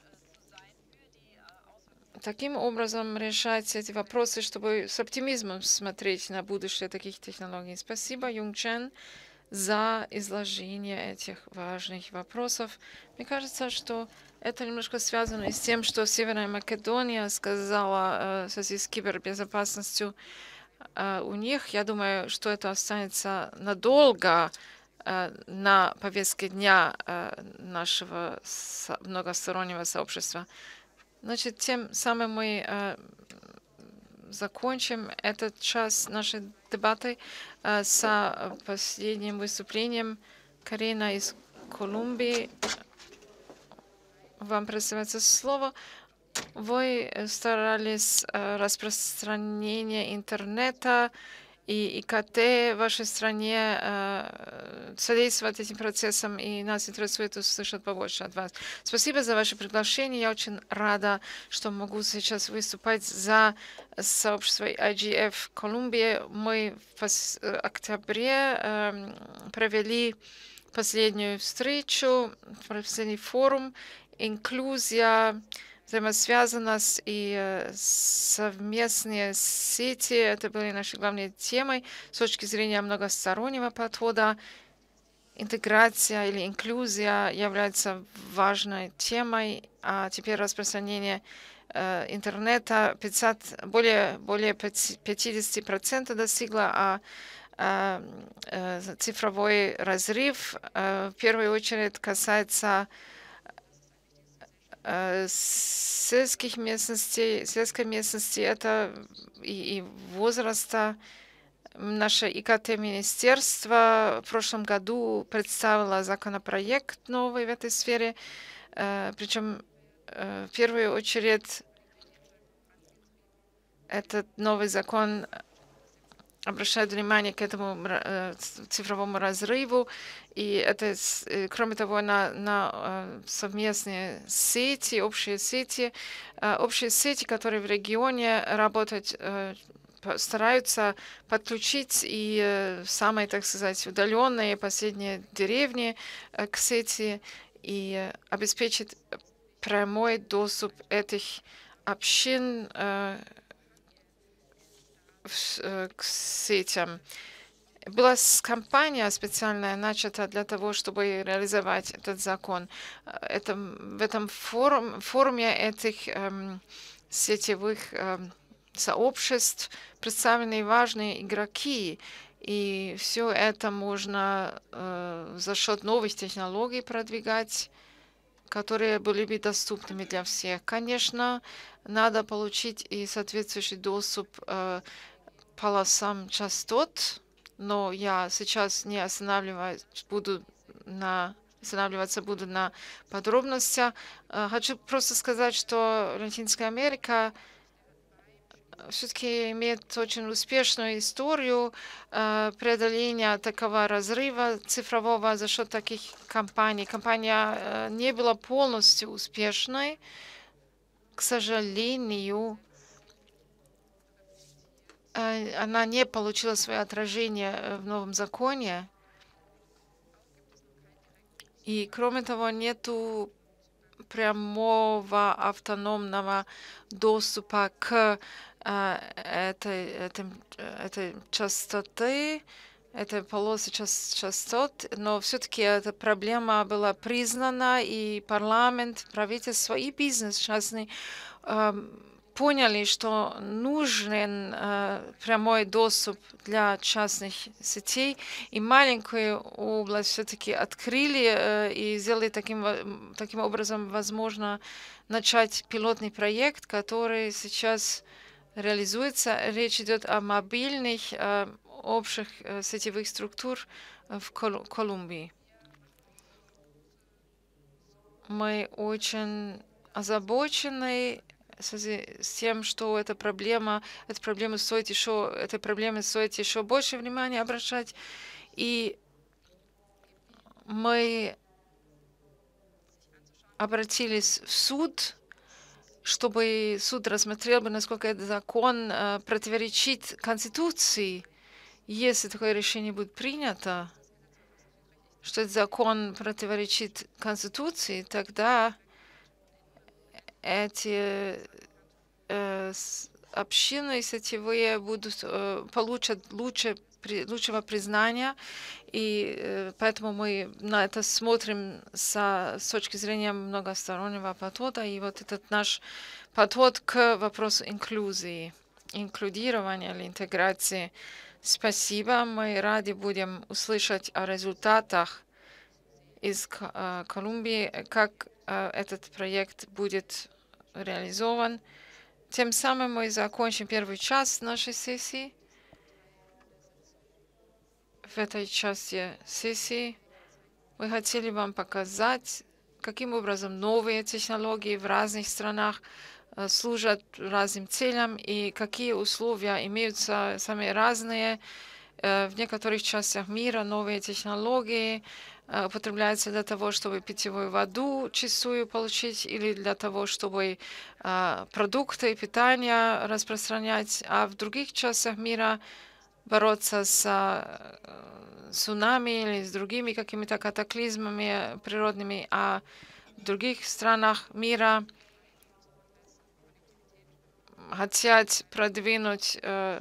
таким образом решать эти вопросы, чтобы с оптимизмом смотреть на будущее таких технологий. Спасибо, Юнг Чен, за изложение этих важных вопросов. Мне кажется, что это немножко связано и с тем, что Северная Македония сказала в связи с кибербезопасностью у них. Я думаю, что это останется надолго на повестке дня нашего многостороннего сообщества. Значит, тем самым мы закончим этот час нашей дебаты с последним выступлением Карина из Колумбии. Вам предоставляется слово. Вы старались распространение интернета и ИКТ в вашей стране содействовать этим процессам, и нас интересует услышать побольше от вас. Спасибо за ваше приглашение. Я очень рада, что могу сейчас выступать за сообщество IGF Колумбия. Мы в октябре провели последнюю встречу, последний форум «Инклюзия», взаимосвязанность и совместные сети. Это были наши главные темы с точки зрения многостороннего подхода. Интеграция или инклюзия является важной темой, а теперь распространение интернета более 50% достигло, а цифровой разрыв в первую очередь касается сельской местности, это и возраста. Наше ИКТ-министерство в прошлом году представило законопроект новый в этой сфере, причем в первую очередь этот новый закон обращает внимание к этому цифровому разрыву, и это, кроме того, на совместные сети, общие сети, которые в регионе работают, стараются подключить и самые, так сказать, удаленные последние деревни к сети и обеспечить прямой доступ этих общин к сетям. Была кампания специальная начата для того, чтобы реализовать этот закон. В этом форуме этих сетевых сообществ представлены важные игроки, и все это можно за счет новых технологий продвигать, которые были бы доступными для всех. Конечно, надо получить и соответствующий доступ к полосам частот, но я сейчас не останавливаться буду на подробностях. Хочу просто сказать, что Латинская Америка все-таки имеет очень успешную историю преодоления такого разрыва цифрового за счет таких компаний. Компания не была полностью успешной, к сожалению. Она не получила свое отражение в новом законе. И кроме того, нету прямого автономного доступа к этой частоты, этой полосы частот, но все-таки эта проблема была признана, и парламент, правительство и бизнес частный поняли, что нужен прямой доступ для частных сетей, и маленькую область все-таки открыли и сделали таким образом возможно начать пилотный проект, который сейчас реализуется. Речь идет о мобильных общих сетевых структур в Колумбии. Мы очень озабочены в связи с тем, что этой проблеме стоит еще больше внимания обращать. И мы обратились в суд чтобы суд рассмотрел бы, насколько этот закон противоречит Конституции. Если такое решение будет принято, что этот закон противоречит Конституции, тогда эти общины сетевые получат лучшего признания, и поэтому мы на это смотрим с точки зрения многостороннего подхода, и вот этот наш подход к вопросу инклюзии, инклюдирования или интеграции. Спасибо, мы рады будем услышать о результатах из Колумбии, как этот проект будет реализован. Тем самым мы закончим первый час нашей сессии. В этой части сессии мы хотели вам показать, каким образом новые технологии в разных странах служат разным целям и какие условия имеются самые разные. В некоторых частях мира новые технологии употребляются для того, чтобы питьевую воду чистую получить или для того, чтобы продукты питания распространять, а в других частях мира бороться с цунами или с другими какими-то катаклизмами природными, а в других странах мира хотят продвинуть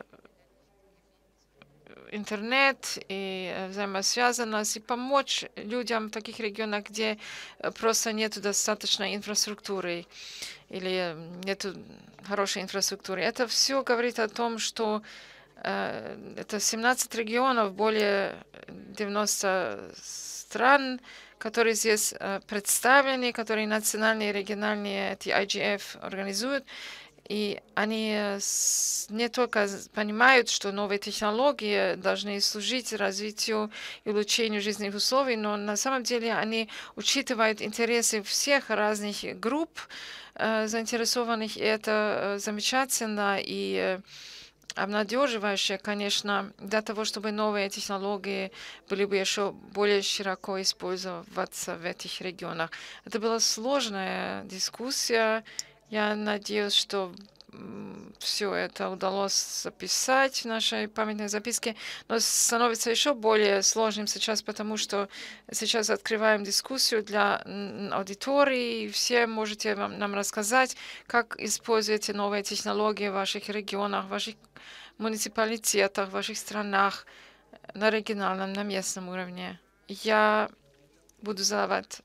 интернет и взаимосвязанность и помочь людям в таких регионах, где просто нет достаточной инфраструктуры или нет хорошей инфраструктуры. Это все говорит о том, что это 17 регионов, более 90 стран, которые здесь представлены, которые национальные и региональные эти IGF организуют. И они не только понимают, что новые технологии должны служить развитию и улучшению жизненных условий, но на самом деле они учитывают интересы всех разных групп заинтересованных. И это замечательно и обнадеживающе, конечно, для того, чтобы новые технологии были бы еще более широко использоваться в этих регионах. Это была сложная дискуссия. Я надеюсь, что все это удалось записать в нашей памятной записке, но становится еще более сложным сейчас, потому что сейчас открываем дискуссию для аудитории, и все можете нам рассказать, как используете новые технологии в ваших регионах, в ваших муниципалитетах, в ваших странах, на региональном, на местном уровне. Я буду задавать...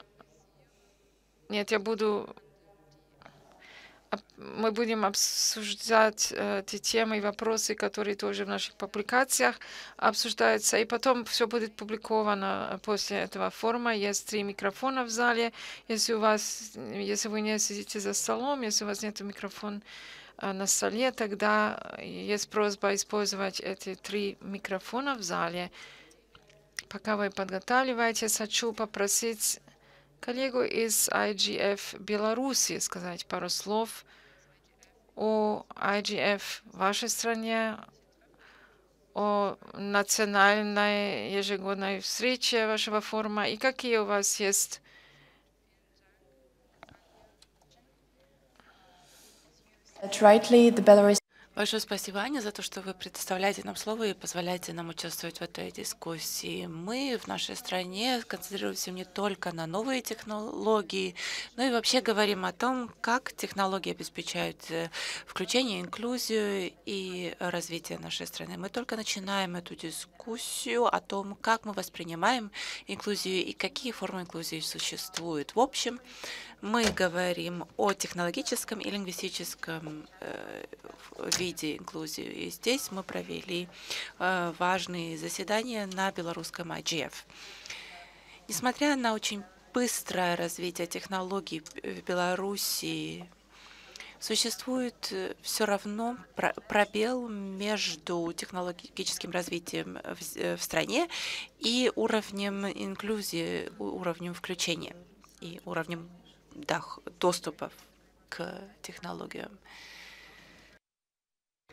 Нет, мы будем обсуждать те темы и вопросы, которые тоже в наших публикациях обсуждаются. И потом все будет публиковано после этого форума. Есть 3 микрофона в зале. Если вы не сидите за столом, если у вас нет микрофона на столе, тогда есть просьба использовать эти 3 микрофона в зале. Пока вы подготавливаетесь, хочу попросить коллегу из IGF Беларуси сказать пару слов о IGF в вашей стране, о национальной ежегодной встрече вашего форума и какие у вас есть Большое спасибо, Аня, за то, что вы предоставляете нам слово и позволяете нам участвовать в этой дискуссии. Мы в нашей стране концентрируемся не только на новые технологии, но и вообще говорим о том, как технологии обеспечают включение, инклюзию и развитие нашей страны. Мы только начинаем эту дискуссию о том, как мы воспринимаем инклюзию и какие формы инклюзии существуют. В общем, мы говорим о технологическом и лингвистическом виде инклюзии. И здесь мы провели важные заседания на белорусском IGF. Несмотря на очень быстрое развитие технологий в Беларуси, существует все равно пробел между технологическим развитием в стране и уровнем инклюзии, уровнем включения и уровнем доступа к технологиям.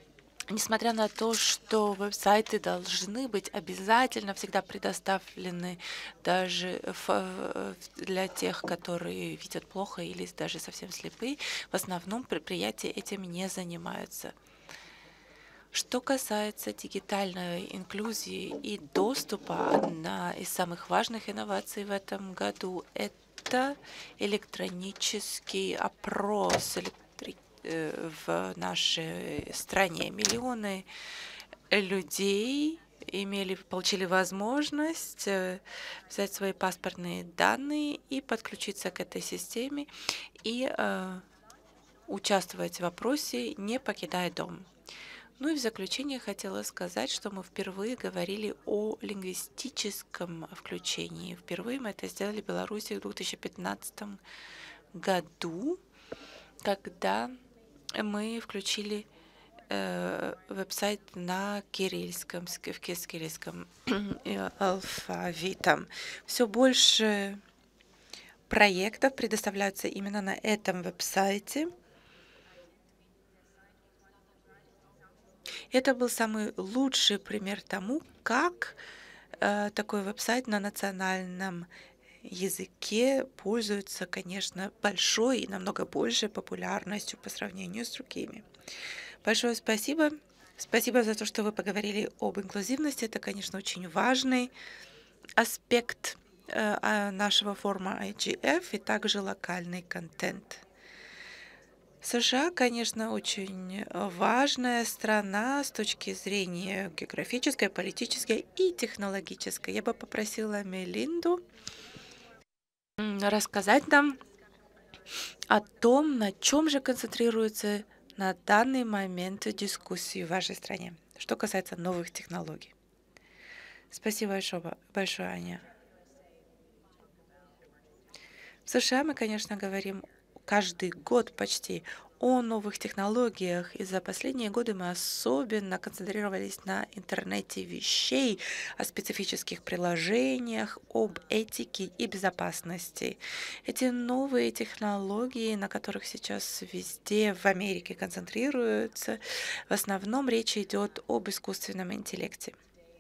Несмотря на то, что веб-сайты должны быть обязательно всегда предоставлены даже для тех, которые видят плохо или даже совсем слепые, в основном предприятия этим не занимаются. Что касается дигитальной инклюзии и доступа, одна из самых важных инноваций в этом году — это электронический опрос в нашей стране. Миллионы людей получили возможность взять свои паспортные данные и подключиться к этой системе и участвовать в опросе, не покидая дом. Ну и в заключение хотела сказать, что мы впервые говорили о лингвистическом включении. Впервые мы это сделали в Беларуси в 2015 году, когда мы включили веб-сайт на кириллском, с кириллским алфавитом. Все больше проектов предоставляются именно на этом веб-сайте. Это был самый лучший пример тому, как такой веб-сайт на национальном языке пользуется, конечно, большой и намного большей популярностью по сравнению с другими. Большое спасибо. Спасибо за то, что вы поговорили об инклюзивности. Это, конечно, очень важный аспект нашего форума IGF и также локальный контент. США, конечно, очень важная страна с точки зрения географической, политической и технологической. Я бы попросила Мелинду рассказать нам о том, на чем же концентрируется на данный момент дискуссии в вашей стране, что касается новых технологий. Спасибо большое, Аня. В США мы, конечно, говорим каждый год почти о новых технологиях, и за последние годы мы особенно концентрировались на интернете вещей, о специфических приложениях, об этике и безопасности. Эти новые технологии, на которых сейчас везде в Америке концентрируются, в основном речь идет об искусственном интеллекте.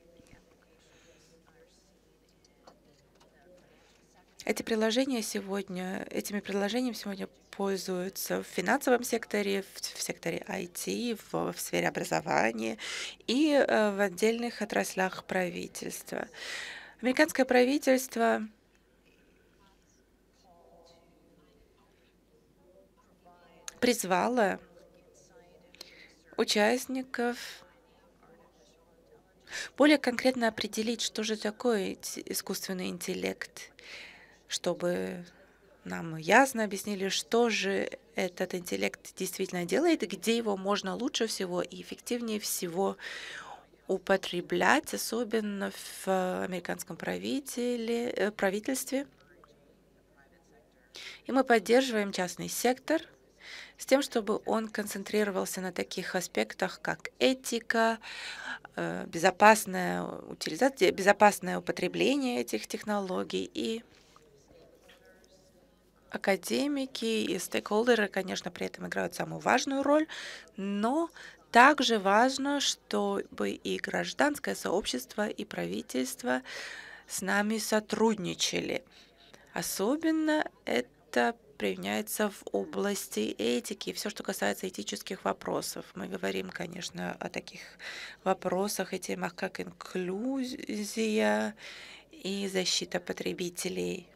Этими приложениями сегодня пользуются в финансовом секторе, в секторе IT, в сфере образования и в отдельных отраслях правительства. Американское правительство призвало участников более конкретно определить, что же такое искусственный интеллект, чтобы нам ясно объяснили, что же этот интеллект действительно делает и где его можно лучше всего и эффективнее всего употреблять, особенно в американском правительстве. И мы поддерживаем частный сектор с тем, чтобы он концентрировался на таких аспектах, как этика, безопасная утилизация, безопасное употребление этих технологий. И академики и стейкхолдеры, конечно, при этом играют самую важную роль, но также важно, чтобы и гражданское сообщество, и правительство с нами сотрудничали. Особенно это применяется в области этики, все, что касается этических вопросов. Мы говорим, конечно, о таких вопросах и темах, как инклюзия и защита потребителей.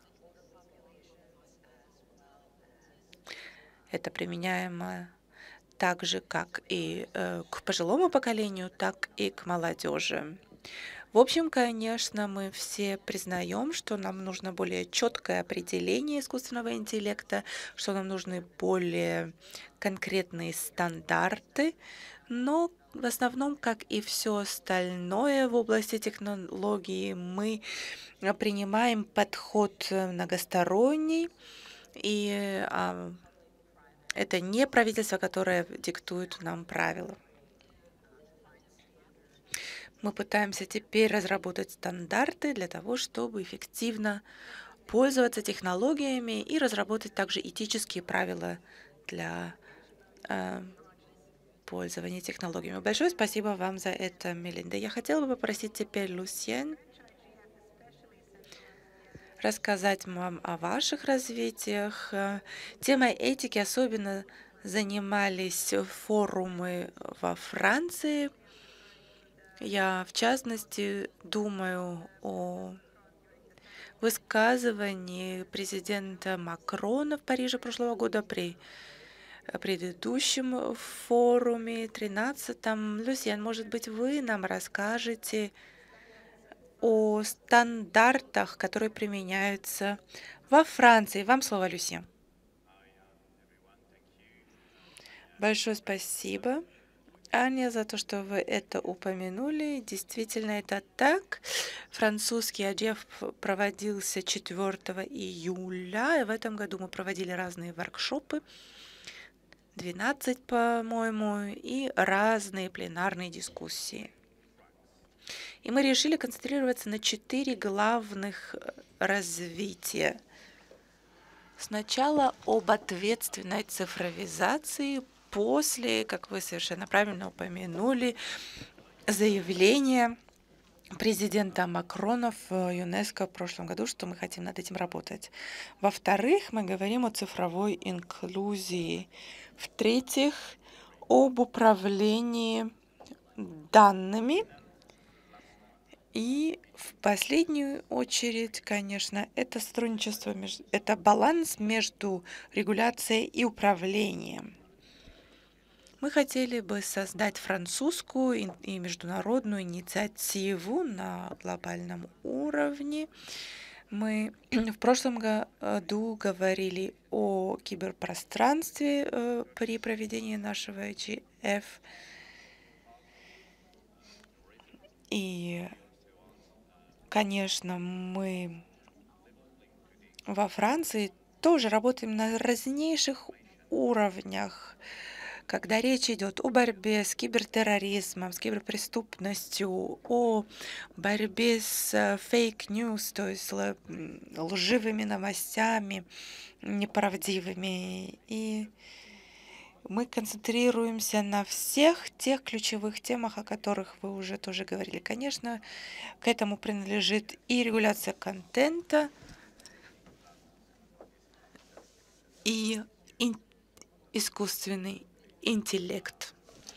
Это применяемо так же, как и к пожилому поколению, так и к молодежи. В общем, конечно, мы все признаем, что нам нужно более четкое определение искусственного интеллекта, что нам нужны более конкретные стандарты, но в основном, как и все остальное в области технологии, мы принимаем подход многосторонний, и это не правительство, которое диктует нам правила. Мы пытаемся теперь разработать стандарты для того, чтобы эффективно пользоваться технологиями и разработать также этические правила для пользования технологиями. Большое спасибо вам за это, Мелинда. Я хотела бы попросить теперь Люсьен рассказать вам о ваших развитиях. Темой этики особенно занимались форумы во Франции. Я, в частности, думаю о высказывании президента Макрона в Париже прошлого года при предыдущем форуме, 13-м. Люсьен, может быть, вы нам расскажете о стандартах, которые применяются во Франции. Вам слово, Люсьен. Большое спасибо, Аня, за то, что вы это упомянули. Действительно, это так. Французский АДФ проводился 4 июля. И в этом году мы проводили разные воркшопы, 12, по-моему, и разные пленарные дискуссии. И мы решили концентрироваться на 4 главных развития. Сначала об ответственной цифровизации, после, как вы совершенно правильно упомянули, заявление президента Макрона в ЮНЕСКО в прошлом году, что мы хотим над этим работать. Во-вторых, мы говорим о цифровой инклюзии. В-третьих, об управлении данными. И в последнюю очередь, конечно, это сотрудничество, это баланс между регуляцией и управлением. Мы хотели бы создать французскую и международную инициативу на глобальном уровне. Мы в прошлом году говорили о киберпространстве при проведении нашего IGF. И, конечно, мы во Франции тоже работаем на разнейших уровнях, когда речь идет о борьбе с кибертерроризмом, с киберпреступностью, о борьбе с фейк-ньюс, то есть лживыми новостями, неправдивыми. И мы концентрируемся на всех тех ключевых темах, о которых вы уже тоже говорили. Конечно, к этому принадлежит и регуляция контента, и искусственный интеллект.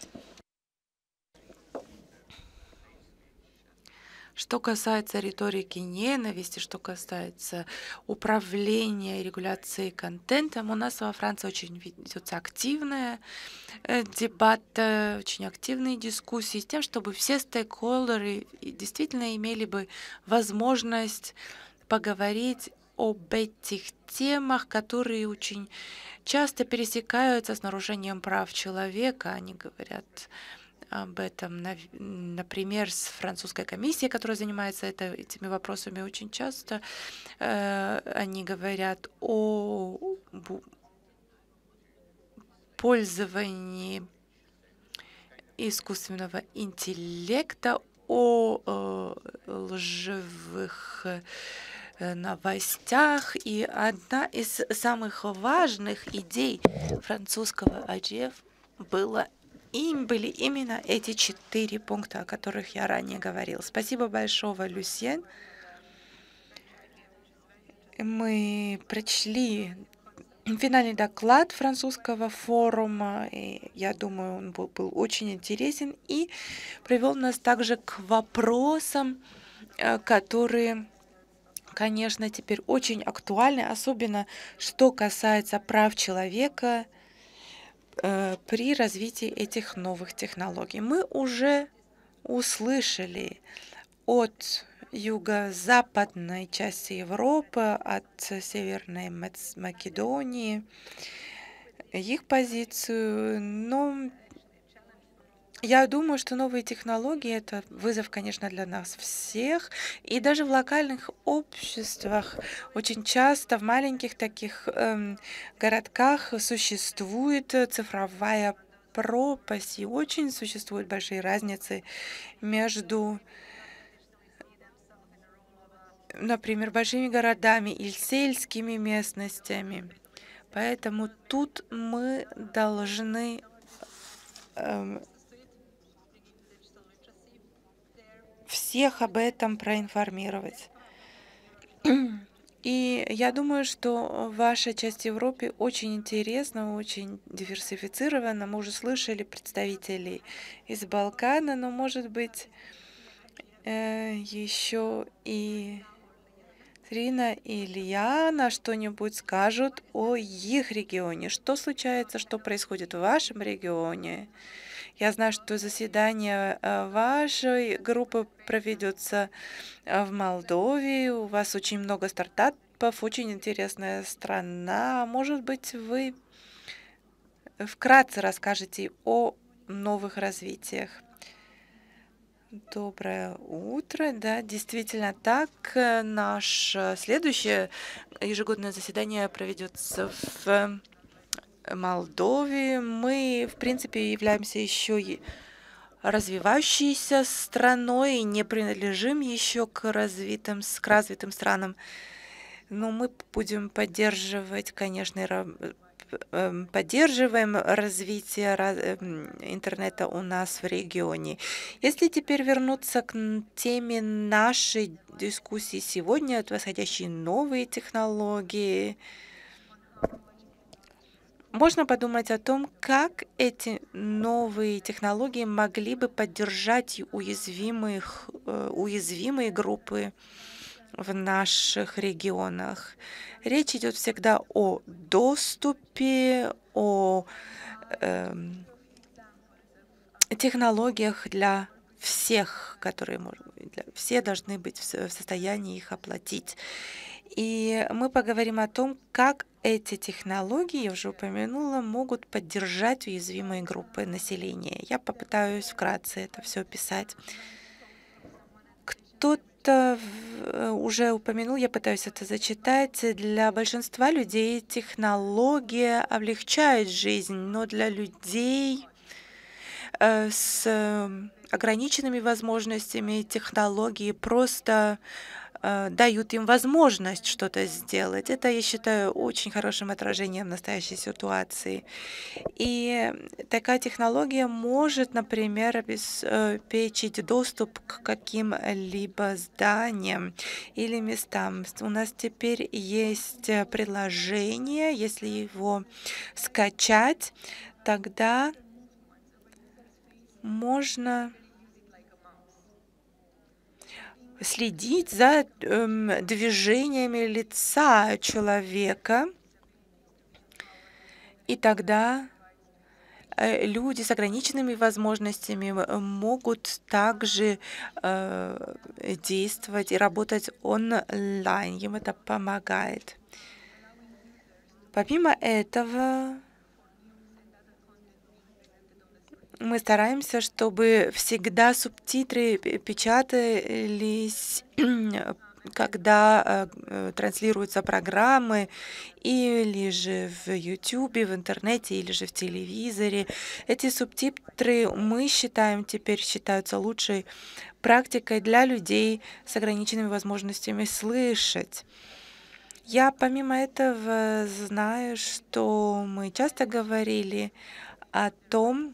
Что касается риторики ненависти, что касается управления и регуляции контентом, у нас во Франции очень ведется активная дебат, очень активные дискуссии с тем, чтобы все стейкхолдеры действительно имели бы возможность поговорить об этих темах, которые очень часто пересекаются с нарушением прав человека. Они говорят об этом, например, с французской комиссией, которая занимается этими вопросами. Очень часто они говорят о пользовании искусственного интеллекта, о лживых новостях. И одна из самых важных идей французского IGF были именно эти 4 пункта, о которых я ранее говорил. Спасибо большое, Люсьен. Мы прочли финальный доклад французского форума, и я думаю, он был очень интересен и привел нас также к вопросам, которые, конечно, теперь очень актуальны, особенно что касается прав человека при развитии этих новых технологий. Мы уже услышали от юго-западной части Европы, от Северной Македонии их позицию, но я думаю, что новые технологии — это вызов, конечно, для нас всех. И даже в локальных обществах очень часто в маленьких таких городках существует цифровая пропасть. И очень существуют большие разницы между, например, большими городами и сельскими местностями. Поэтому тут мы должны всех об этом проинформировать. И я думаю, что ваша часть Европы очень интересна, очень диверсифицирована. Мы уже слышали представителей из Балкана, но, может быть, еще и Трина и Ильяна что-нибудь скажут о их регионе. Что случается, что происходит в вашем регионе? Я знаю, что заседание вашей группы проведется в Молдове. У вас очень много стартапов, очень интересная страна. Может быть, вы вкратце расскажете о новых развитиях. Доброе утро. Да, действительно так. Наше следующее ежегодное заседание проведется в Молдове. Мы, в принципе, являемся еще и развивающейся страной и не принадлежим еще к развитым странам. Но мы будем поддерживать, конечно, поддерживаем развитие интернета у нас в регионе. Если теперь вернуться к теме нашей дискуссии сегодня, это восходящие новые технологии, можно подумать о том, как эти новые технологии могли бы поддержать уязвимые группы в наших регионах. Речь идет всегда о доступе, о технологиях для всех, все должны быть в состоянии их оплатить. И мы поговорим о том, как эти технологии, я уже упомянула, могут поддержать уязвимые группы населения. Я попытаюсь вкратце это все описать. Кто-то уже упомянул, я пытаюсь это зачитать. Для большинства людей технология облегчает жизнь, но для людей с ограниченными возможностями технологии просто дают им возможность что-то сделать. Это, я считаю, очень хорошим отражением настоящей ситуации. И такая технология может, например, обеспечить доступ к каким-либо зданиям или местам. У нас теперь есть приложение, если его скачать, тогда можно следить за движениями лица человека, и тогда люди с ограниченными возможностями могут также действовать и работать онлайн. Им это помогает. Помимо этого, мы стараемся, чтобы всегда субтитры печатались, когда транслируются программы, или же в YouTube, в интернете, или же в телевизоре. Эти субтитры, мы считаем, теперь считаются лучшей практикой для людей с ограниченными возможностями слышать. Я помимо этого знаю, что мы часто говорили о том,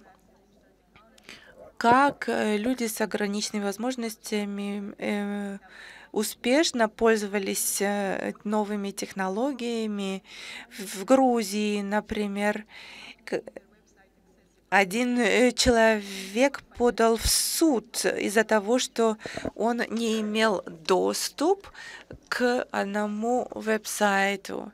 как люди с ограниченными возможностями успешно пользовались новыми технологиями. В Грузии, например, один человек подал в суд из-за того, что он не имел доступ к одному веб-сайту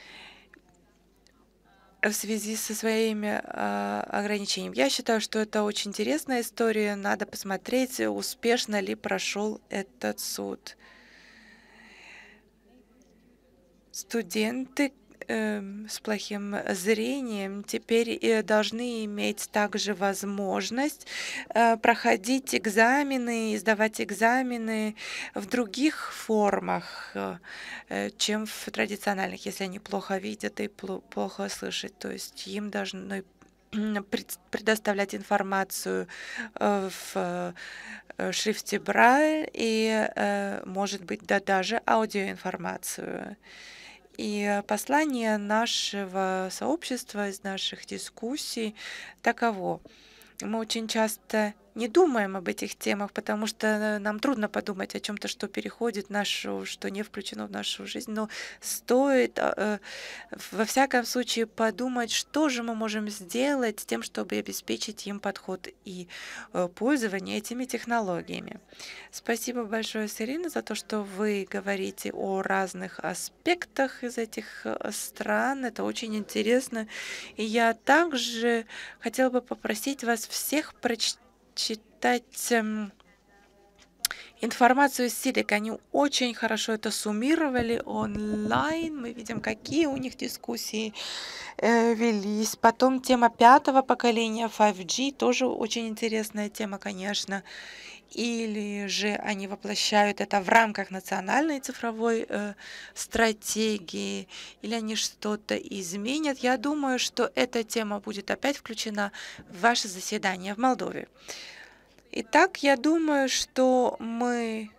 в связи со своими ограничениями. Я считаю, что это очень интересная история. Надо посмотреть, успешно ли прошел этот суд. Студенты с плохим зрением теперь должны иметь также возможность проходить экзамены, сдавать экзамены в других формах, чем в традициональных, если они плохо видят и плохо слышат. То есть им должны предоставлять информацию в шрифте Брайль и, может быть, даже аудиоинформацию. И послание нашего сообщества из наших дискуссий таково. Мы очень часто не думаем об этих темах, потому что нам трудно подумать о чем-то, что переходит в нашу, что не включено в нашу жизнь. Но стоит во всяком случае подумать, что же мы можем сделать с тем, чтобы обеспечить им подход и пользование этими технологиями. Спасибо большое, Сирина, за то, что вы говорите о разных аспектах из этих стран. Это очень интересно. И я также хотела бы попросить вас всех прочитать информацию из Сидек. Они очень хорошо это суммировали онлайн. Мы видим, какие у них дискуссии велись. Потом тема пятого поколения 5G, тоже очень интересная тема, конечно. Или же они воплощают это в рамках национальной цифровой стратегии, или они что-то изменят. Я думаю, что эта тема будет опять включена в ваше заседание в Молдове. Итак, я думаю, что мы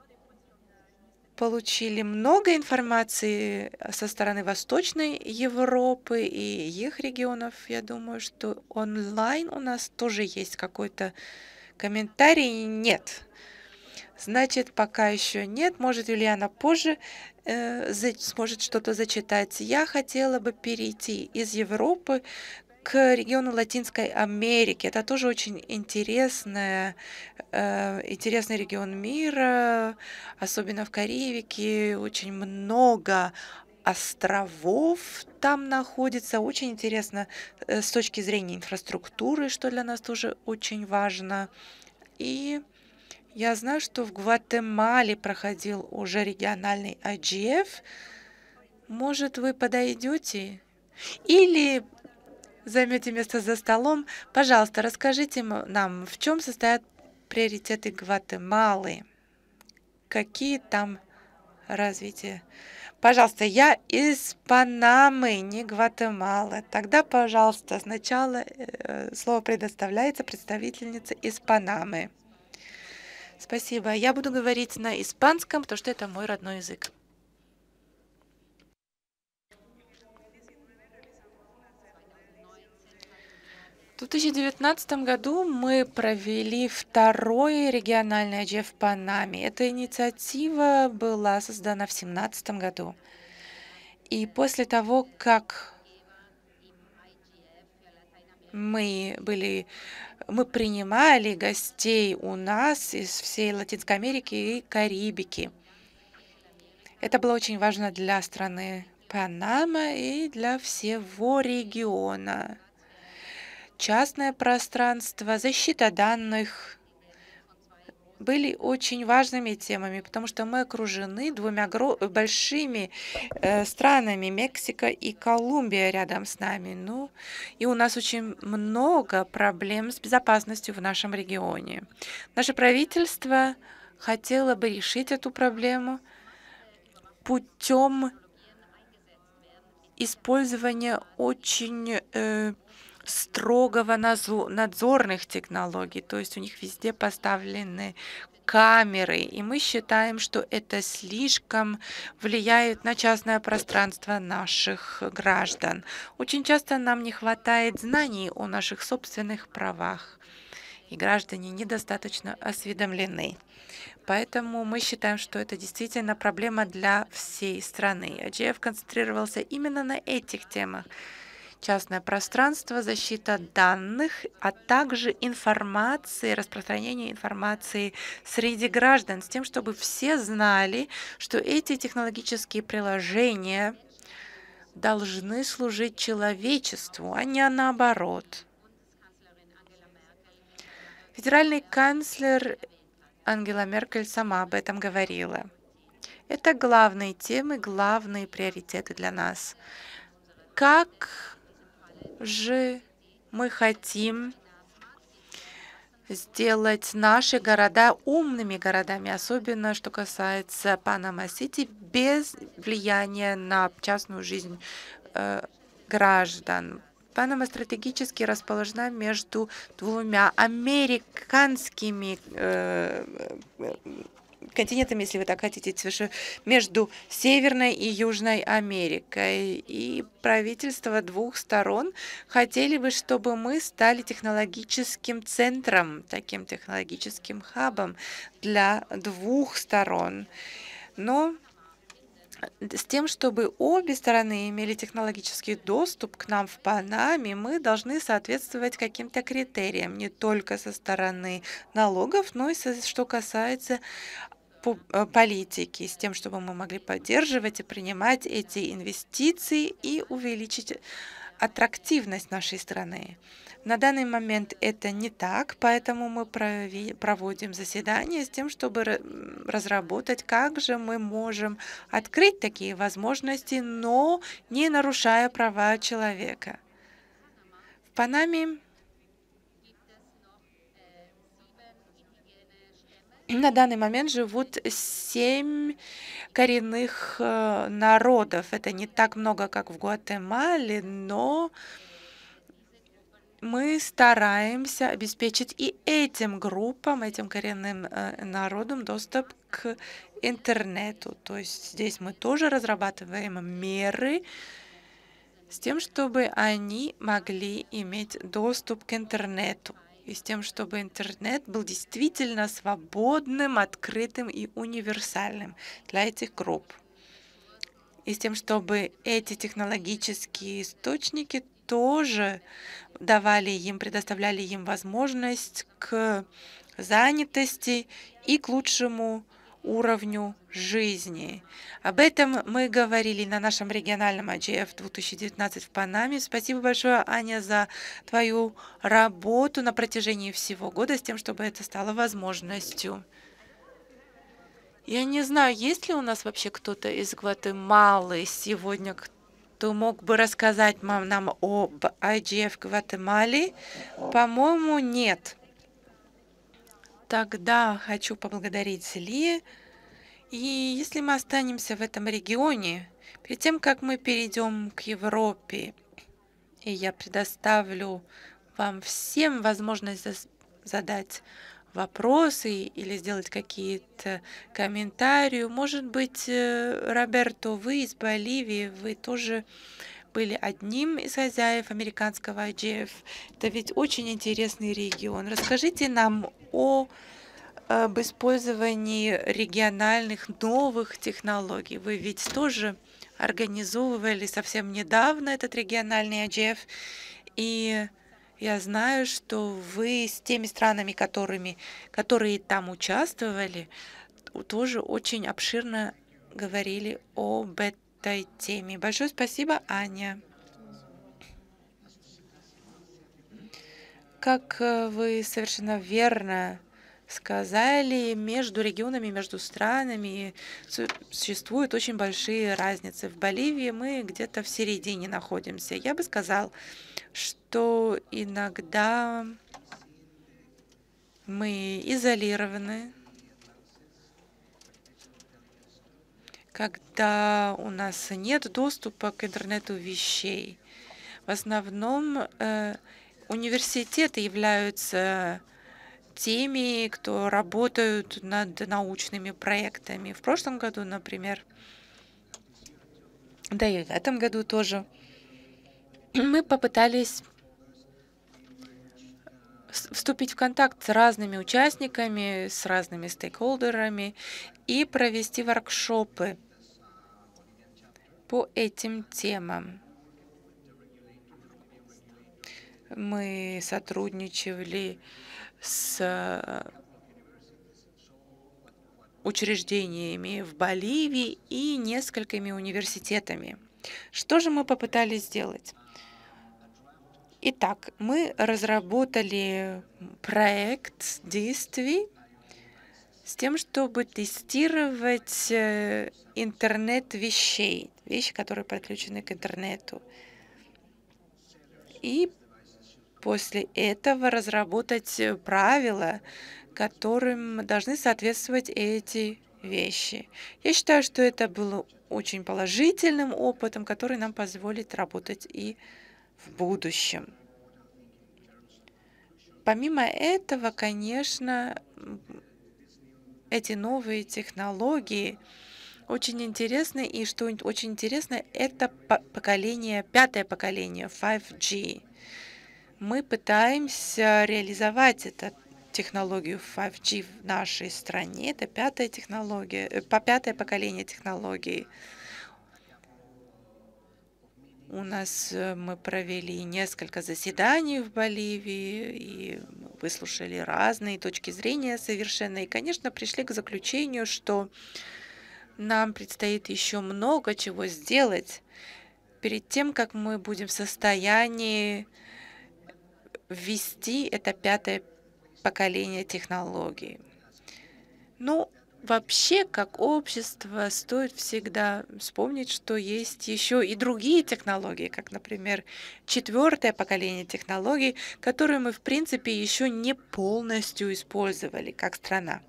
получили много информации со стороны Восточной Европы и их регионов. Я думаю, что онлайн у нас тоже есть какой-то комментарий. Нет. Значит, пока еще нет. Может, Юлиана позже сможет что-то зачитать. Я хотела бы перейти из Европы к региону Латинской Америки. Это тоже очень интересный регион мира, особенно в Карибике. Очень много островов там находится. Очень интересно с точки зрения инфраструктуры, что для нас тоже очень важно. И я знаю, что в Гватемале проходил уже региональный IGF. Может, вы подойдете или займете место за столом? Пожалуйста, расскажите нам, в чем состоят приоритеты Гватемалы? Какие там развития? Пожалуйста, я из Панамы, не Гватемалы. Тогда, пожалуйста, сначала слово предоставляется представительнице из Панамы. Спасибо. Я буду говорить на испанском, потому что это мой родной язык. В 2019 году мы провели второй региональный IGF в Панаме. Эта инициатива была создана в 2017 году. И после того, как мы принимали гостей у нас из всей Латинской Америки и Карибики. Это было очень важно для страны Панама и для всего региона. Частное пространство, защита данных были очень важными темами, потому что мы окружены двумя большими странами, Мексика и Колумбия рядом с нами. Ну, и у нас очень много проблем с безопасностью в нашем регионе. Наше правительство хотело бы решить эту проблему путем использования очень строгого надзорных технологий, то есть у них везде поставлены камеры, и мы считаем, что это слишком влияет на частное пространство наших граждан. Очень часто нам не хватает знаний о наших собственных правах, и граждане недостаточно осведомлены. Поэтому мы считаем, что это действительно проблема для всей страны. IGF концентрировался именно на этих темах: частное пространство, защита данных, а также информации, распространение информации среди граждан, с тем, чтобы все знали, что эти технологические приложения должны служить человечеству, а не наоборот. Федеральный канцлер Ангела Меркель сама об этом говорила. Это главные темы, главные приоритеты для нас. Как же мы хотим сделать наши города умными городами, особенно что касается Панама-Сити, без влияния на частную жизнь граждан. Панама стратегически расположена между двумя американскими континентами, если вы так хотите, между Северной и Южной Америкой. И правительства двух сторон хотели бы, чтобы мы стали технологическим центром, таким технологическим хабом для двух сторон. Но с тем, чтобы обе стороны имели технологический доступ к нам в Панаме, мы должны соответствовать каким-то критериям, не только со стороны налогов, но и что касается политики, с тем, чтобы мы могли поддерживать и принимать эти инвестиции и увеличить аттрактивность нашей страны. На данный момент это не так, поэтому мы проводим заседание с тем, чтобы разработать, как же мы можем открыть такие возможности, но не нарушая права человека. В Панаме на данный момент живут 7 коренных народов. Это не так много, как в Гватемале, но мы стараемся обеспечить и этим группам, этим коренным народам доступ к интернету. То есть здесь мы тоже разрабатываем меры с тем, чтобы они могли иметь доступ к интернету. И с тем, чтобы интернет был действительно свободным, открытым и универсальным для этих групп. И с тем, чтобы эти технологические источники тоже предоставляли им возможность к занятости и к лучшему уровню жизни. Об этом мы говорили на нашем региональном IGF 2019 в Панаме. Спасибо большое, Аня, за твою работу на протяжении всего года с тем, чтобы это стало возможностью. Я не знаю, есть ли у нас вообще кто-то из Гватемалы сегодня, кто мог бы рассказать нам об IGF Гватемале. По-моему, нет. Тогда хочу поблагодарить Ли. И если мы останемся в этом регионе, перед тем, как мы перейдем к Европе, и я предоставлю вам всем возможность задать вопросы или сделать какие-то комментарии. Может быть, Роберто, вы из Боливии, вы тоже были одним из хозяев американского IGF. Это ведь очень интересный регион. Расскажите нам об использовании региональных новых технологий. Вы ведь тоже организовывали совсем недавно этот региональный IGF, и я знаю, что вы с теми странами, которые там участвовали, тоже очень обширно говорили об этой теме. Большое спасибо, Аня. Как вы совершенно верно сказали, между регионами, между странами существуют очень большие разницы. В Боливии мы где-то в середине находимся. Я бы сказал, что иногда мы изолированы, когда у нас нет доступа к интернету вещей. В основном университеты являются теми, кто работают над научными проектами. В прошлом году, например, да и в этом году тоже, мы попытались вступить в контакт с разными участниками, с разными стейкхолдерами и провести воркшопы по этим темам. Мы сотрудничали с учреждениями в Боливии и несколькими университетами. Что же мы попытались сделать? Итак, мы разработали проект действий с тем, чтобы тестировать интернет вещей, вещи, которые подключены к интернету. И после этого разработать правила, которым должны соответствовать эти вещи. Я считаю, что это было очень положительным опытом, который нам позволит работать и в будущем. Помимо этого, конечно, эти новые технологии очень интересны, и что очень интересно, это поколение, пятое поколение 5G. Мы пытаемся реализовать эту технологию 5G в нашей стране. Это пятая технология, пятое поколение технологий. Мы провели несколько заседаний в Боливии и выслушали разные точки зрения совершенно. И, конечно, пришли к заключению, что нам предстоит еще много чего сделать перед тем, как мы будем в состоянии ввести это пятое поколение технологий. Ну, вообще, как общество, стоит всегда вспомнить, что есть еще и другие технологии, как, например, четвертое поколение технологий, которые мы, в принципе, еще не полностью использовали как страна.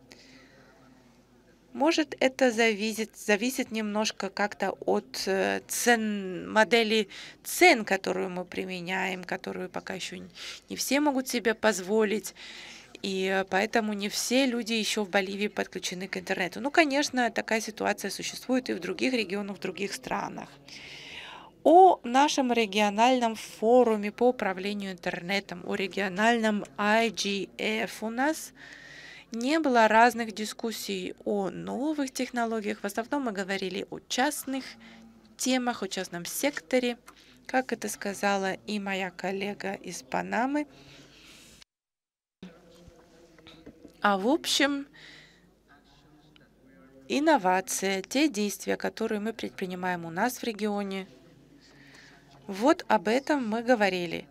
Может, это зависит немножко как-то от модели цен, которую мы применяем, которую пока еще не все могут себе позволить. И поэтому не все люди еще в Боливии подключены к интернету. Ну, конечно, такая ситуация существует и в других регионах, в других странах. О нашем региональном форуме по управлению интернетом, о региональном IGF у нас не было разных дискуссий о новых технологиях. В основном мы говорили о частных темах, о частном секторе, как это сказала и моя коллега из Панамы. А в общем, инновация, те действия, которые мы предпринимаем у нас в регионе, вот об этом мы говорили.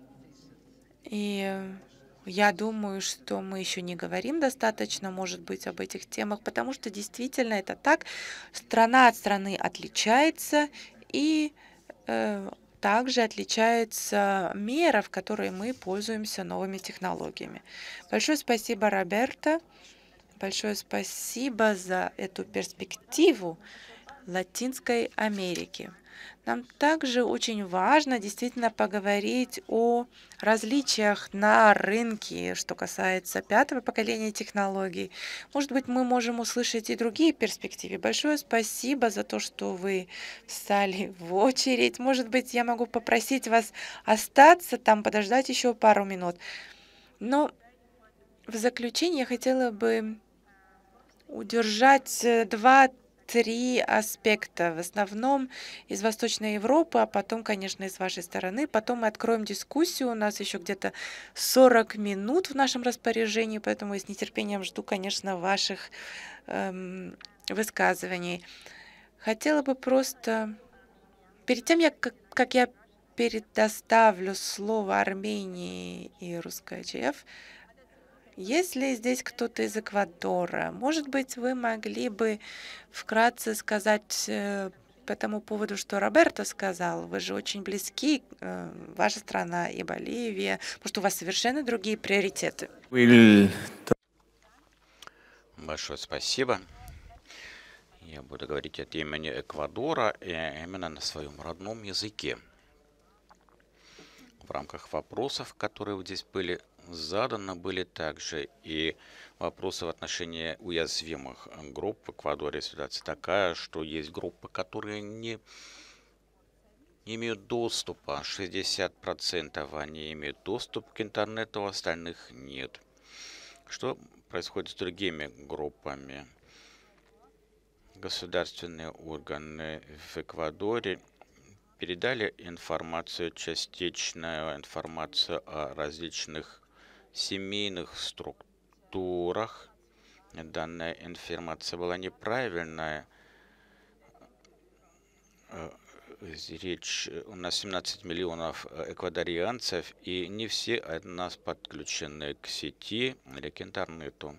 И я думаю, что мы еще не говорим достаточно, может быть, об этих темах, потому что действительно это так. Страна от страны отличается, и также отличается мера, в которой мы пользуемся новыми технологиями. Большое спасибо, Роберто. Большое спасибо за эту перспективу Латинской Америки. Нам также очень важно действительно поговорить о различиях на рынке, что касается пятого поколения технологий. Может быть, мы можем услышать и другие перспективы. Большое спасибо за то, что вы встали в очередь. Может быть, я могу попросить вас остаться там, подождать еще пару минут. Но в заключение я хотела бы удержать два-три аспекта, в основном из Восточной Европы, а потом, конечно, из вашей стороны. Потом мы откроем дискуссию. У нас еще где-то 40 минут в нашем распоряжении, поэтому я с нетерпением жду, конечно, ваших высказываний. Хотела бы просто, перед тем, как я предоставлю слово Армении и Русской ЧФ, есть ли здесь кто-то из Эквадора? Может быть, вы могли бы вкратце сказать по тому поводу, что Роберто сказал? Вы же очень близки, ваша страна и Боливия. Может, у вас совершенно другие приоритеты? Большое спасибо. Я буду говорить от имени Эквадора и именно на своем родном языке. В рамках вопросов, которые здесь были заданы, были также и вопросы в отношении уязвимых групп. В Эквадоре ситуация такая, что есть группы, которые не имеют доступа. 60% они имеют доступ к интернету, а остальных нет. Что происходит с другими группами? Государственные органы в Эквадоре передали информацию, частичную информацию о различных семейных структурах. Данная информация была неправильная. Речь у нас 17 миллионов эквадорианцев, и не все от нас подключены к сети или к интернету.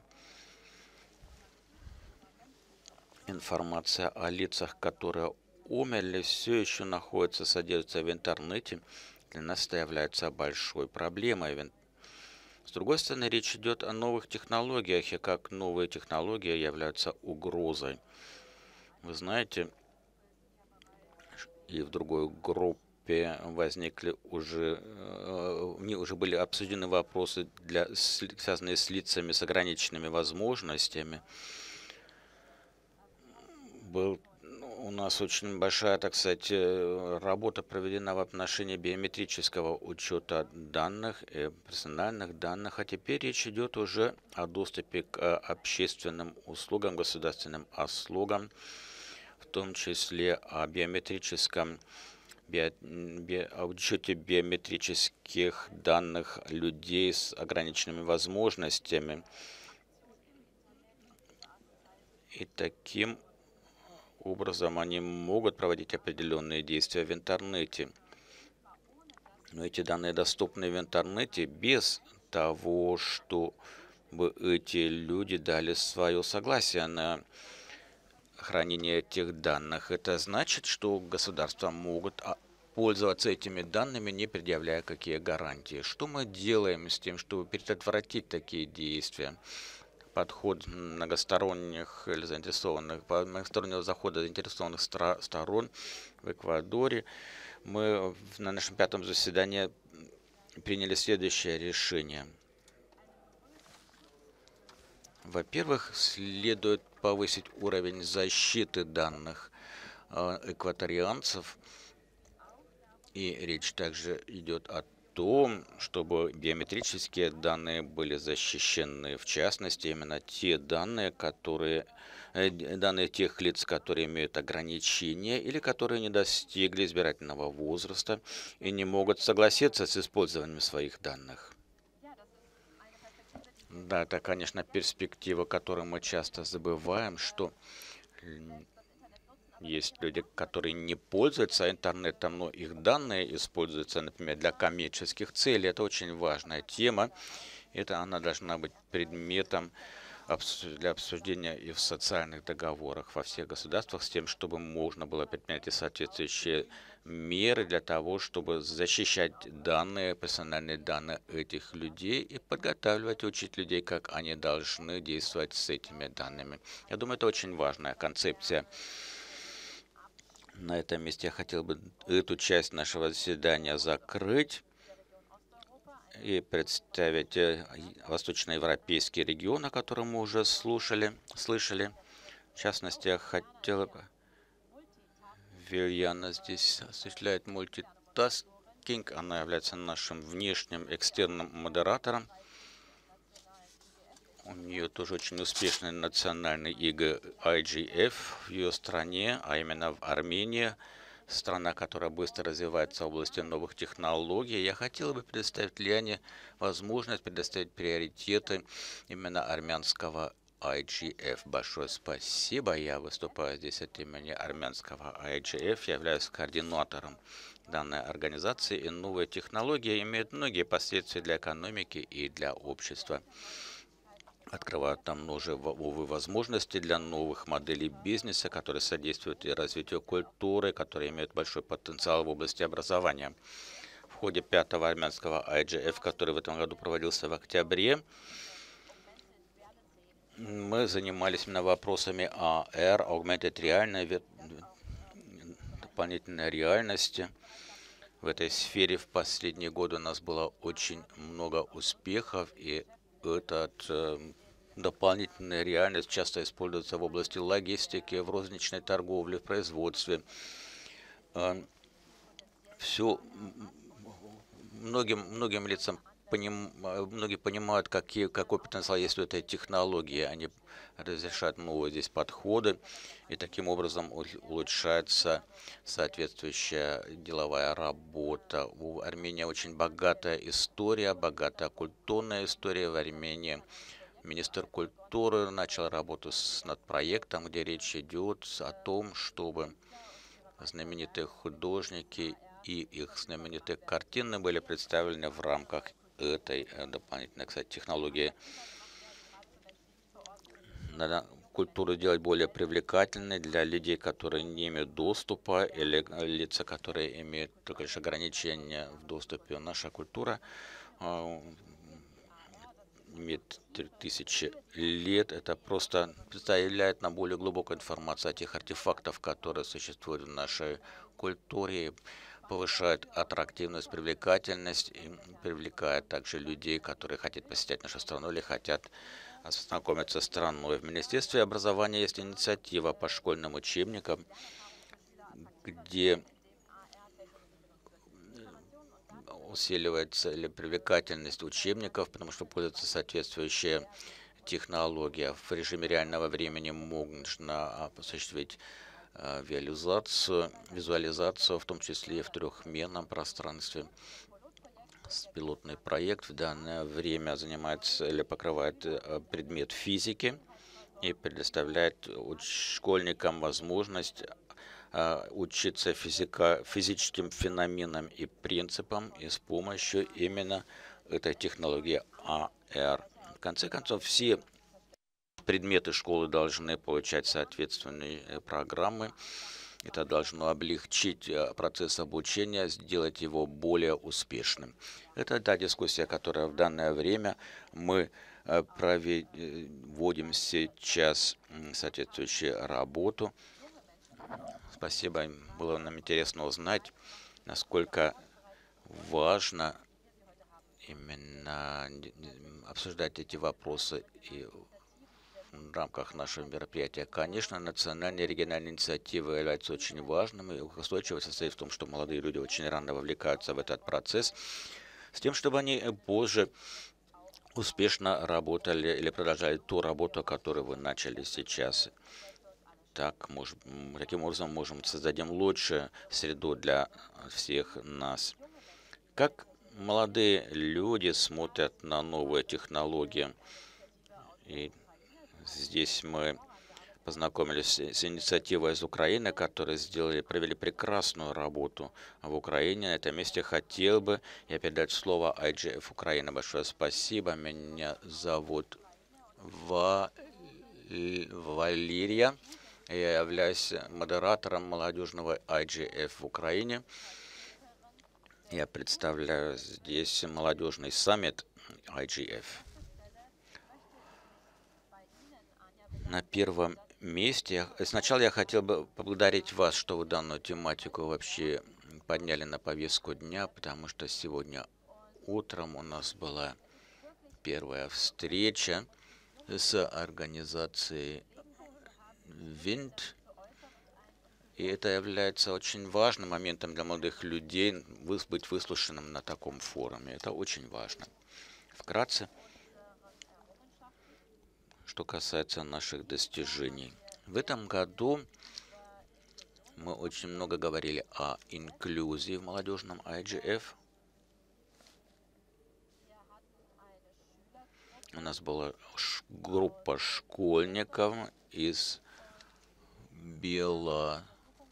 Информация о лицах, которые умерли, все еще находится, содержится в интернете. Для нас это является большой проблемой. С другой стороны, речь идет о новых технологиях, и как новые технологии являются угрозой. Вы знаете, и в другой группе принципе, возникли уже, уже были обсуждены вопросы, связанные с лицами с ограниченными возможностями. У нас очень большая, так сказать, работа проведена в отношении биометрического учета данных, персональных данных, а теперь речь идет уже о доступе к общественным услугам, государственным услугам, в том числе о о учете биометрических данных людей с ограниченными возможностями. И таким образом они могут проводить определенные действия в интернете. Но эти данные доступны в интернете без того, чтобы эти люди дали свое согласие на хранение этих данных. Это значит, что государства могут пользоваться этими данными, не предъявляя какие гарантии. Что мы делаем с тем, чтобы предотвратить такие действия? Подход многосторонних или многостороннего захода заинтересованных сторон в Эквадоре. Мы на нашем 5-м заседании приняли следующее решение. Во-первых, следует повысить уровень защиты данных экваторианцев. И речь также идет о том, чтобы биометрические данные были защищены. В частности, именно те данные, данные тех лиц, которые имеют ограничения или которые не достигли избирательного возраста и не могут согласиться с использованием своих данных. Да, это, конечно, перспектива, которую мы часто забываем, что есть люди, которые не пользуются интернетом, но их данные используются, например, для коммерческих целей. Это очень важная тема. Она должна быть предметом для обсуждения и в социальных договорах во всех государствах, с тем, чтобы можно было предпринять и соответствующие меры для того, чтобы защищать персональные данные этих людей и подготавливать и учить людей, как они должны действовать с этими данными. Я думаю, это очень важная концепция. На этом месте я хотел бы эту часть нашего заседания закрыть и представить восточноевропейский регион, о котором мы уже слышали. В частности, я хотел бы... Вильяна здесь осуществляет мультитаскинг. Она является нашим внешним экстерным модератором. У нее тоже очень успешный национальный игры IGF в ее стране, а именно в Армении, страна, которая быстро развивается в области новых технологий. Я хотел бы предоставить Лиане возможность предоставить приоритеты именно армянского IGF. Большое спасибо. Я выступаю здесь от имени армянского IGF. Я являюсь координатором данной организации, и новые технологии имеют многие последствия для экономики и для общества. Открывают там новые возможности для новых моделей бизнеса, которые содействуют и развитию культуры, которые имеют большой потенциал в области образования. В ходе 5-го армянского IGF, который в этом году проводился в октябре, мы занимались именно вопросами AR, Augmented Reality, дополнительной реальности. В этой сфере в последние годы у нас было очень много успехов, и дополнительная реальность часто используется в области логистики, в розничной торговле, в производстве. Многим лицам многие понимают, какой потенциал есть у этой технологии. Они разрешают новые здесь подходы, и таким образом улучшается соответствующая деловая работа. У Армении очень богатая история, богатая культурная история в Армении. Министр культуры начал работу над проектом, где речь идет о том, чтобы знаменитые художники и их знаменитые картины были представлены в рамках этой дополнительной, кстати, технологии. Надо культуру делать более привлекательной для людей, которые не имеют доступа, или лица, которые имеют только лишь ограничения в доступе. Наша культура имеет 3000 лет. Это просто представляет нам более глубокую информацию о тех артефактах, которые существуют в нашей культуре. повышает аттрактивность, привлекательность и привлекает также людей, которые хотят посетить нашу страну или хотят ознакомиться с страной. В Министерстве образования есть инициатива по школьным учебникам, где усиливается или привлекательность учебников, потому что пользуется соответствующая технология. В режиме реального времени можно осуществить визуализацию, в том числе и в трехмерном пространстве. Пилотный проект в данное время занимается или покрывает предмет физики и предоставляет школьникам возможность учиться физическим феноменам и принципам и с помощью именно этой технологии AR. В конце концов, все предметы школы должны получать соответственные программы. Это должно облегчить процесс обучения, сделать его более успешным. Это та дискуссия, которая в данное время мы проводим сейчас соответствующую работу. Спасибо. Было нам интересно узнать, насколько важно именно обсуждать эти вопросы и в рамках нашего мероприятия. Конечно, национальные и региональные инициативы являются очень важными. Их устойчивость состоит в том, что молодые люди очень рано вовлекаются в этот процесс, с тем, чтобы они позже успешно работали или продолжали ту работу, которую вы начали сейчас. Таким образом можем создадим лучшую среду для всех нас. Как молодые люди смотрят на новые технологии? И здесь мы познакомились с инициативой из Украины, которые провели прекрасную работу в Украине. На этом месте хотел бы я передать слово IGF Украина. Большое спасибо. Меня зовут Валерия. Я являюсь модератором молодежного IGF в Украине. Я представляю здесь молодежный саммит IGF. На первом месте. Сначала я хотел бы поблагодарить вас, что вы данную тематику вообще подняли на повестку дня, потому что сегодня утром у нас была первая встреча с организацией ВИНТ. И это является очень важным моментом для молодых людей быть выслушанным на таком форуме. Это очень важно. Вкратце, что касается наших достижений. В этом году мы очень много говорили о инклюзии в молодежном IGF. У нас была группа школьников из Белозерска,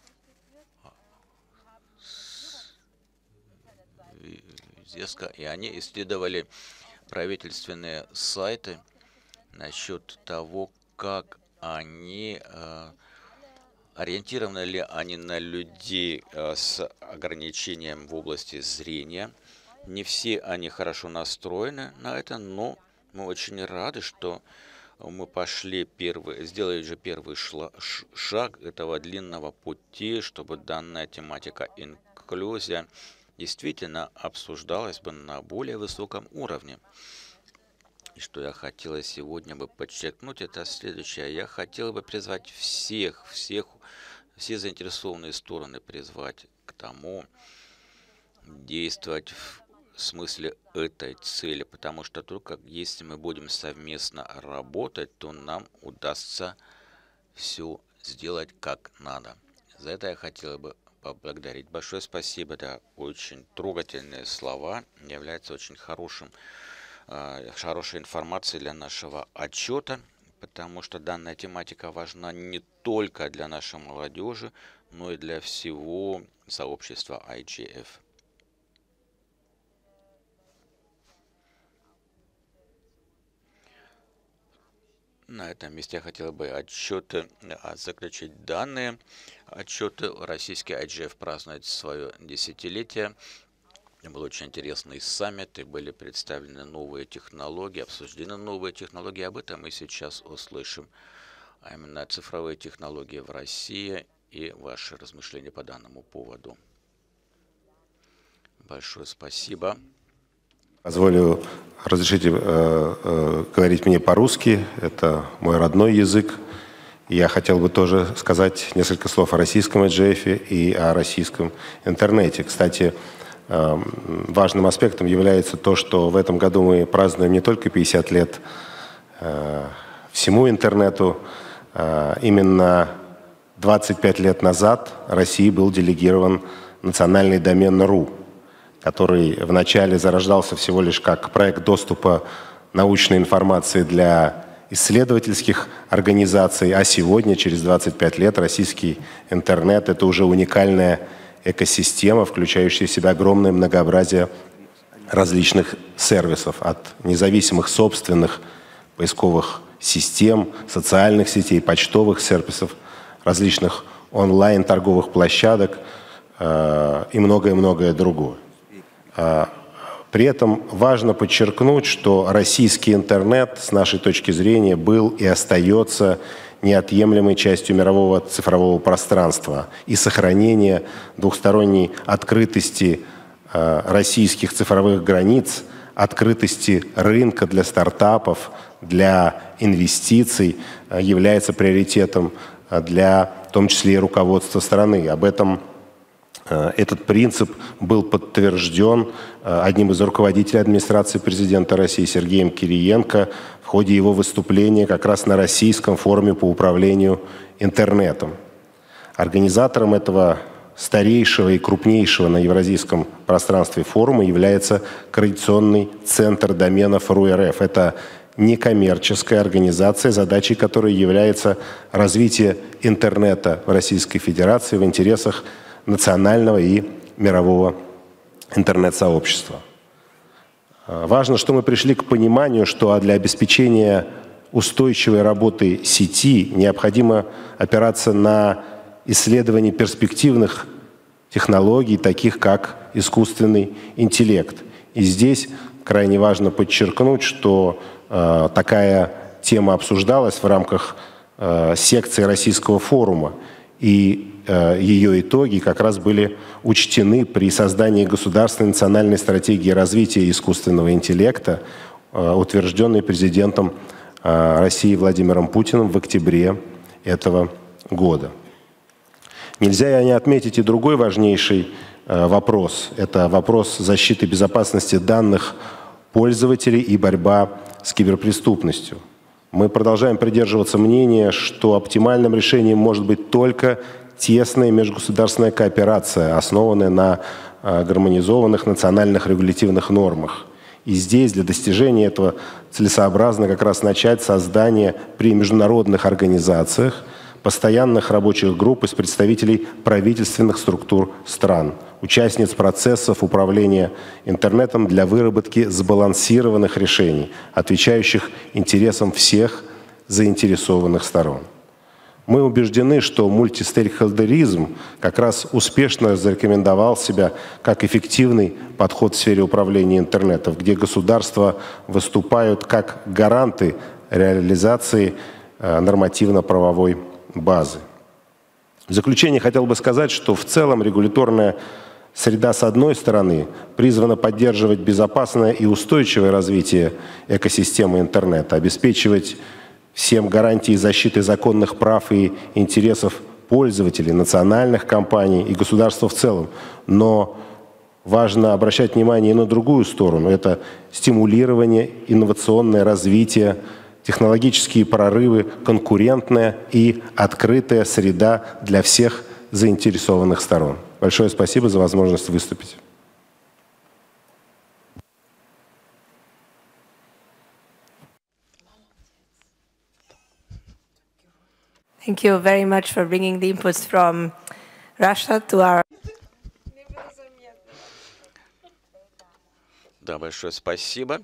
и они исследовали правительственные сайты насчет того, как они ориентированы ли они на людей с ограничением в области зрения. Не все они хорошо настроены на это, но мы очень рады, что мы сделали же первый шаг этого длинного пути, чтобы данная тематика инклюзия действительно обсуждалась бы на более высоком уровне. И что я хотела сегодня бы подчеркнуть, это следующее. Я хотела бы призвать все заинтересованные стороны призвать к тому, действовать в смысле этой цели, потому что только если мы будем совместно работать, то нам удастся все сделать как надо. За это я хотела бы поблагодарить. Большое спасибо, это очень трогательные слова, является очень хорошей информацией для нашего отчета, потому что данная тематика важна не только для нашей молодежи, но и для всего сообщества IGF. На этом месте я хотел бы заключить данные отчеты. Российский IGF празднует свое десятилетие. Был очень интересный саммит, и были представлены новые технологии, обсуждены новые технологии. Об этом мы сейчас услышим. А именно цифровые технологии в России и ваши размышления по данному поводу. Большое спасибо. Разрешите говорить мне по-русски, это мой родной язык. Я хотел бы тоже сказать несколько слов о российском EGF и о российском интернете. Кстати, важным аспектом является то, что в этом году мы празднуем не только 50 лет всему интернету. Именно 25 лет назад России был делегирован национальный домен .ru, который вначале зарождался всего лишь как проект доступа научной информации для исследовательских организаций, а сегодня, через 25 лет, российский интернет — это уже уникальная экосистема, включающая в себя огромное многообразие различных сервисов, от независимых собственных поисковых систем, социальных сетей, почтовых сервисов, различных онлайн-торговых площадок и многое-многое другое. При этом важно подчеркнуть, что российский интернет, с нашей точки зрения, был и остается неотъемлемой частью мирового цифрового пространства и сохранение двухсторонней открытости российских цифровых границ, открытости рынка для стартапов, для инвестиций является приоритетом для, в том числе, и руководства страны. Об этом этот принцип был подтвержден одним из руководителей администрации президента России Сергеем Кириенко в ходе его выступления как раз на Российском форуме по управлению интернетом. Организатором этого старейшего и крупнейшего на евразийском пространстве форума является Координационный центр доменов РУ-РФ. Это некоммерческая организация, задачей которой является развитие интернета в Российской Федерации в интересах национального и мирового интернет-сообщества. Важно, что мы пришли к пониманию, что для обеспечения устойчивой работы сети необходимо опираться на исследование перспективных технологий, таких как искусственный интеллект. И здесь крайне важно подчеркнуть, что такая тема обсуждалась в рамках секции Российского форума, и ее итоги как раз были учтены при создании государственной национальной стратегии развития искусственного интеллекта, утвержденной президентом России Владимиром Путиным в октябре этого года. Нельзя не отметить и другой важнейший вопрос. Это вопрос защиты безопасности данных пользователей и борьба с киберпреступностью. Мы продолжаем придерживаться мнения, что оптимальным решением может быть только тесная межгосударственная кооперация, основанная на гармонизованных национальных регулятивных нормах. И здесь для достижения этого целесообразно как раз начать создание при международных организациях постоянных рабочих групп из представителей правительственных структур стран, участниц процессов управления интернетом для выработки сбалансированных решений, отвечающих интересам всех заинтересованных сторон. Мы убеждены, что мультистейкхолдеризм как раз успешно зарекомендовал себя как эффективный подход в сфере управления интернетом, где государства выступают как гаранты реализации нормативно-правовой базы. В заключение хотел бы сказать, что в целом регуляторная среда, с одной стороны, призвана поддерживать безопасное и устойчивое развитие экосистемы интернета, обеспечивать всем гарантии защиты законных прав и интересов пользователей, национальных компаний и государства в целом. Но важно обращать внимание и на другую сторону. Это стимулирование, инновационное развитие, технологические прорывы, конкурентная и открытая среда для всех заинтересованных сторон. Большое спасибо за возможность выступить. Thank you very much for bringing the inputs from Russia to our... Да, большое спасибо.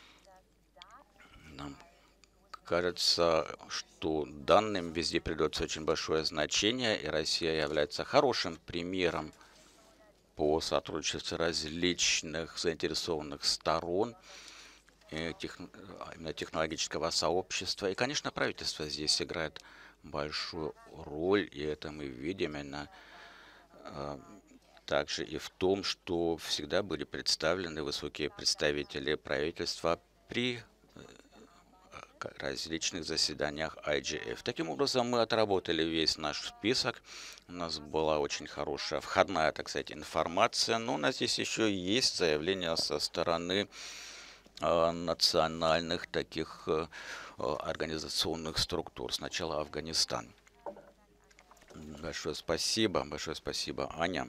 Нам кажется, что данным везде придается очень большое значение, и Россия является хорошим примером по сотрудничеству различных заинтересованных сторон, именно технологического сообщества. И, конечно, правительство здесь играет большую роль, и это мы видим именно также и в том, что всегда были представлены высокие представители правительства при различных заседаниях IGF. Таким образом, мы отработали весь наш список. У нас была очень хорошая входная, так сказать, информация, но у нас здесь еще есть заявления со стороны национальных таких организационных структур. Сначала Афганистан. Большое спасибо, Аня.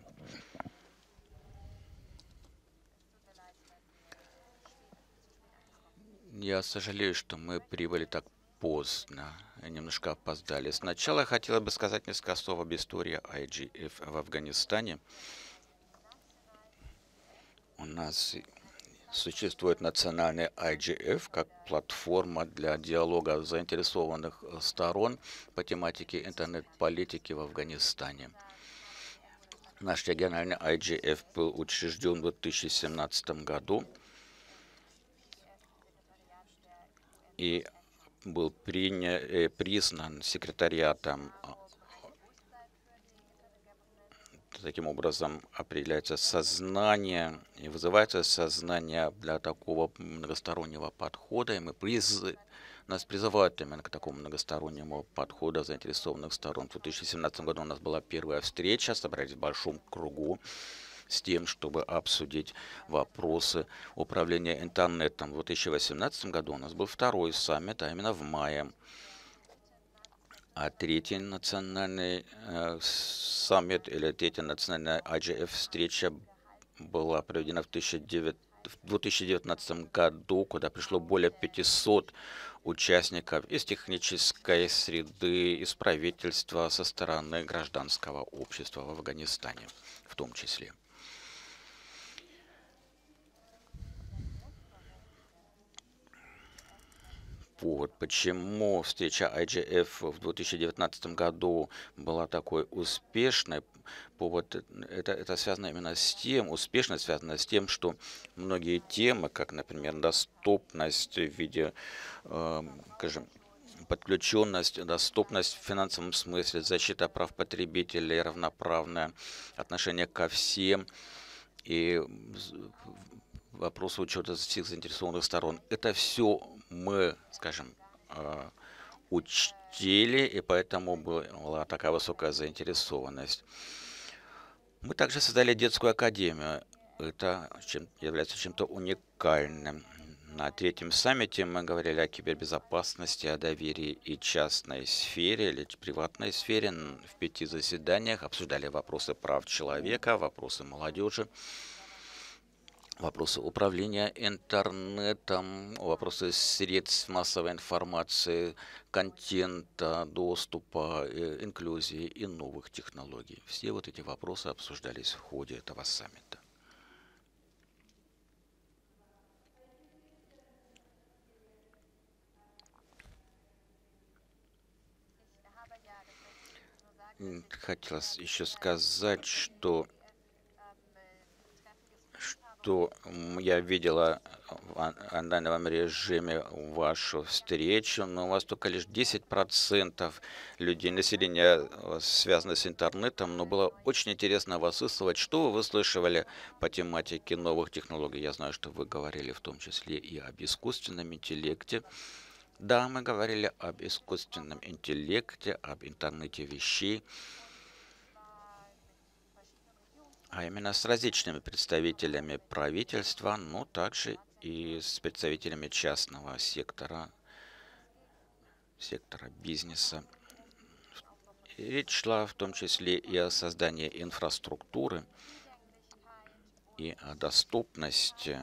Я сожалею, что мы прибыли так поздно, немножко опоздали. Сначала я хотела бы сказать несколько слов об истории IGF в Афганистане. У нас существует национальный IGF как платформа для диалога заинтересованных сторон по тематике интернет-политики в Афганистане. Наш региональный IGF был учрежден в 2017 году и был признан секретариатом. Таким образом определяется сознание и вызывается сознание для такого многостороннего подхода. И нас призывают именно к такому многостороннему подходу заинтересованных сторон. В 2017 году у нас была первая встреча, собрались в большом кругу с тем, чтобы обсудить вопросы управления интернетом. В 2018 году у нас был второй саммит, а именно в мае. А третий национальный саммит или третья национальная IGF встреча была проведена в 2019 году, куда пришло более 500 участников из технической среды, из правительства, со стороны гражданского общества в Афганистане в том числе. Вот почему встреча IGF в 2019 году была такой успешной. Это связано именно с тем, успешно связано с тем, что многие темы, как, например, доступность в виде, скажем, подключенность, доступность в финансовом смысле, защита прав потребителей, равноправное отношение ко всем и вопросы учета всех заинтересованных сторон. Это все мы, скажем, учтили, и поэтому была такая высокая заинтересованность. Мы также создали детскую академию. Это является чем-то уникальным. На третьем саммите мы говорили о кибербезопасности, о доверии и частной сфере или приватной сфере. В 5 заседаниях обсуждали вопросы прав человека, вопросы молодежи, вопросы управления интернетом, вопросы средств массовой информации, контента, доступа, инклюзии и новых технологий. Все вот эти вопросы обсуждались в ходе этого саммита. Хотелось еще сказать, что я видела в онлайновом режиме вашу встречу, но у вас только лишь 10% людей, населения связано с интернетом, но было очень интересно вас выслушать. Что вы выслушивали по тематике новых технологий? Я знаю, что вы говорили в том числе и об искусственном интеллекте. Да, мы говорили об искусственном интеллекте, об интернете вещей, а именно с различными представителями правительства, но также и с представителями частного сектора бизнеса. И речь шла в том числе и о создании инфраструктуры, и о доступности,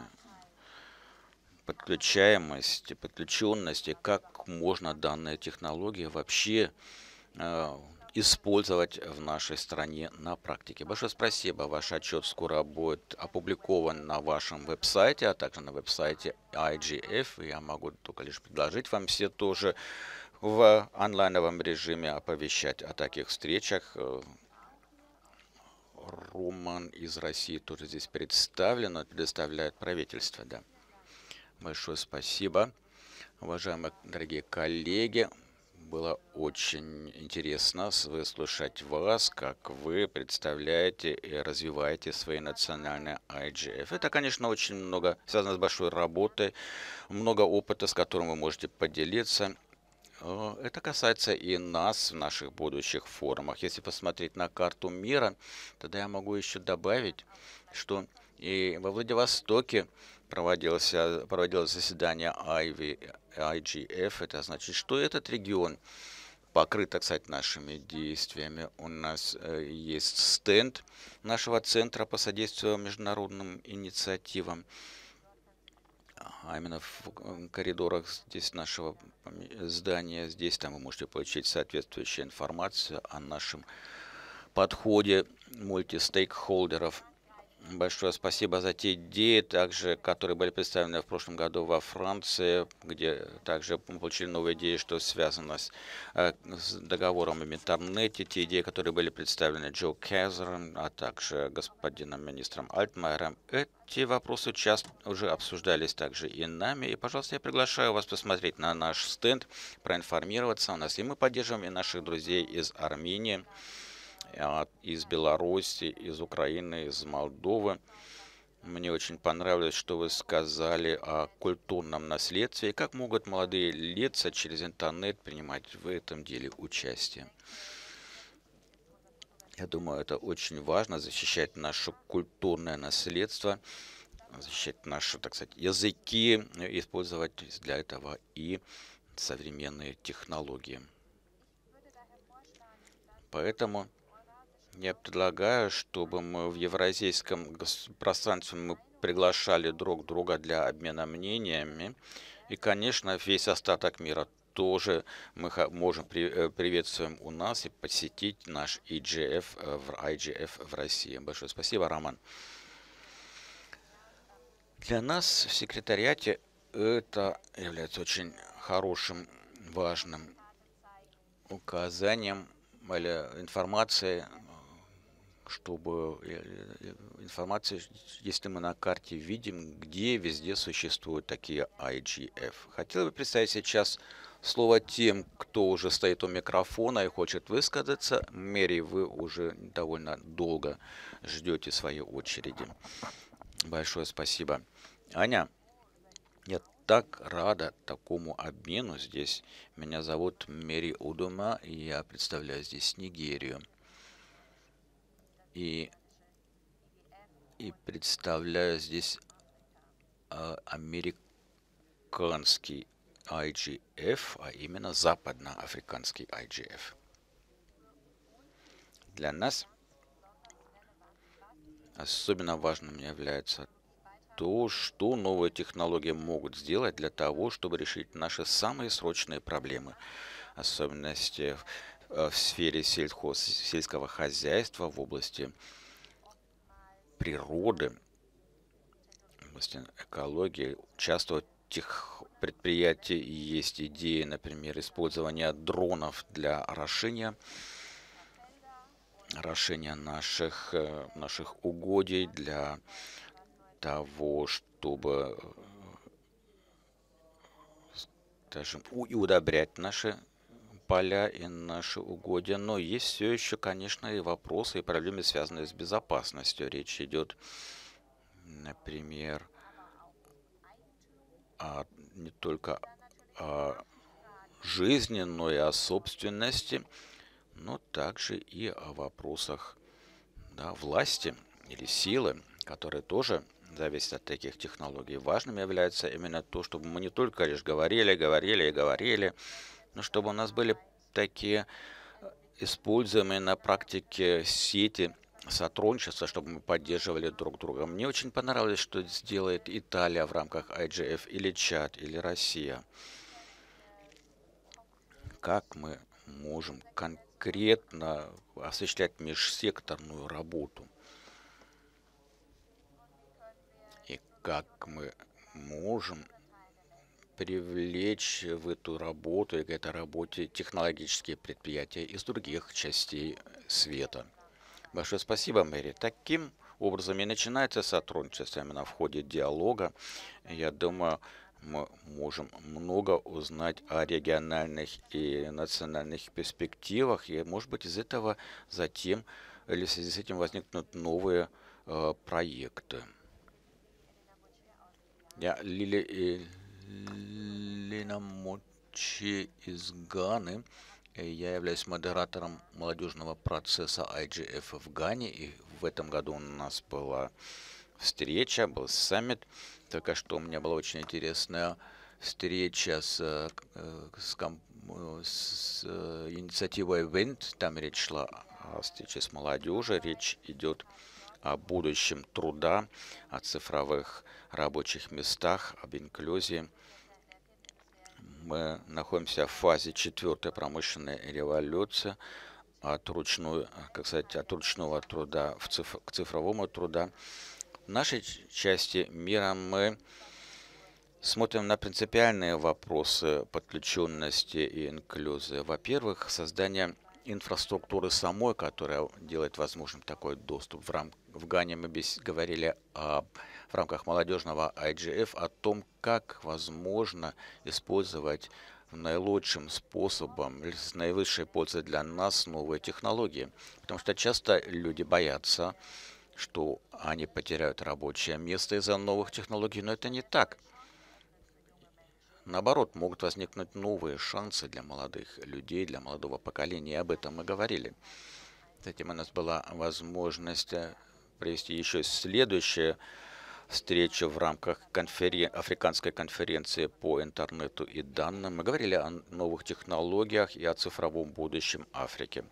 подключаемости, подключенности, как можно данные технологии вообще использовать в нашей стране на практике. Большое спасибо. Ваш отчет скоро будет опубликован на вашем веб-сайте, а также на веб-сайте IGF. Я могу только лишь предложить вам все тоже в онлайновом режиме оповещать о таких встречах. Роман из России тоже здесь представлен, он предоставляет правительство. Да. Большое спасибо. Уважаемые дорогие коллеги, было очень интересно выслушать вас, как вы представляете и развиваете свои национальные IGF. Это, конечно, очень много связано с большой работой, много опыта, с которым вы можете поделиться. Это касается и нас в наших будущих форумах. Если посмотреть на карту мира, тогда я могу еще добавить, что и во Владивостоке проводилось заседание IGF. Это значит, что этот регион покрыт, так сказать, нашими действиями. У нас есть стенд нашего центра по содействию международным инициативам. А именно в коридорах здесь нашего здания, здесь там вы можете получить соответствующую информацию о нашем подходе мультистейкхолдеров. Большое спасибо за те идеи, также, которые были представлены в прошлом году во Франции, где также мы получили новые идеи, что связано с договором об интернете, те идеи, которые были представлены Джо Кезером, а также господином министром Альтмайером. Эти вопросы часто уже обсуждались также и нами. И, пожалуйста, я приглашаю вас посмотреть на наш стенд, проинформироваться у нас. И мы поддерживаем и наших друзей из Армении, из Беларуси, из Украины, из Молдовы. Мне очень понравилось, что вы сказали о культурном наследстве и как могут молодые лица через интернет принимать в этом деле участие. Я думаю, это очень важно, защищать наше культурное наследство, защищать наши, так сказать, языки, использовать для этого и современные технологии. Поэтому я предлагаю, чтобы мы в евразийском пространстве мы приглашали друг друга для обмена мнениями. И, конечно, весь остаток мира тоже мы можем приветствуем у нас и посетить наш IGF в России. Большое спасибо, Роман. Для нас в секретариате это является очень хорошим, важным указанием или информацией, чтобы информация, если мы на карте видим, где везде существуют такие IGF. Хотел бы представить сейчас слово тем, кто уже стоит у микрофона и хочет высказаться. Мэри, вы уже довольно долго ждете своей очереди. Большое спасибо. Аня, я так рада такому обмену здесь. Меня зовут Мэри Удума, и я представляю здесь Нигерию. И представляю здесь американский IGF, а именно западноафриканский IGF. Для нас особенно важным является то, что новые технологии могут сделать для того, чтобы решить наши самые срочные проблемы, особенности в сфере сельского хозяйства, в области природы, в области экологии. Часто у тех предприятий есть идеи, например, использования дронов для орошения наших угодий, для того, чтобы, скажем, удобрять наши поля и наши угодья, но есть все еще, конечно, и вопросы, и проблемы, связанные с безопасностью. Речь идет, например, не только о жизни, но и о собственности, но также и о вопросах, да, власти или силы, которые тоже зависят от таких технологий. Важным является именно то, чтобы мы не только лишь говорили, но чтобы у нас были такие используемые на практике сети сотрудничества, чтобы мы поддерживали друг друга. Мне очень понравилось, что сделает Италия в рамках IGF, или Чад, или Россия. Как мы можем конкретно осуществлять межсекторную работу. И как мы можем привлечь в эту работу и к этой работе технологические предприятия из других частей света. Большое спасибо, Мэри. Таким образом и начинается сотрудничество именно в ходе диалога. Я думаю, мы можем много узнать о региональных и национальных перспективах, и, может быть, из этого затем или в связи с этим возникнут новые проекты. Я Лина Мочи из Ганы. Я являюсь модератором молодежного процесса IGF в Гане, и в этом году у нас была встреча, был саммит. Только что у меня была очень интересная встреча с инициативой Event. Там речь шла о встрече с молодежью, речь идет о будущем труда, о цифровых рабочих местах, об инклюзии. Мы находимся в фазе 4-й промышленной революции, от ручного труда к цифровому труду. В нашей части мира мы смотрим на принципиальные вопросы подключенности и инклюзии. Во-первых, создание инфраструктуры самой, которая делает возможным такой доступ. В Гане мы говорили в рамках молодежного IGF о том, как возможно использовать наилучшим способом, с наивысшей пользой для нас новые технологии. Потому что часто люди боятся, что они потеряют рабочее место из-за новых технологий, но это не так. Наоборот, могут возникнуть новые шансы для молодых людей, для молодого поколения, и об этом мы говорили. Затем у нас была возможность провести еще следующую встречу в рамках Африканской конференции по интернету и данным. Мы говорили о новых технологиях и о цифровом будущем Африки.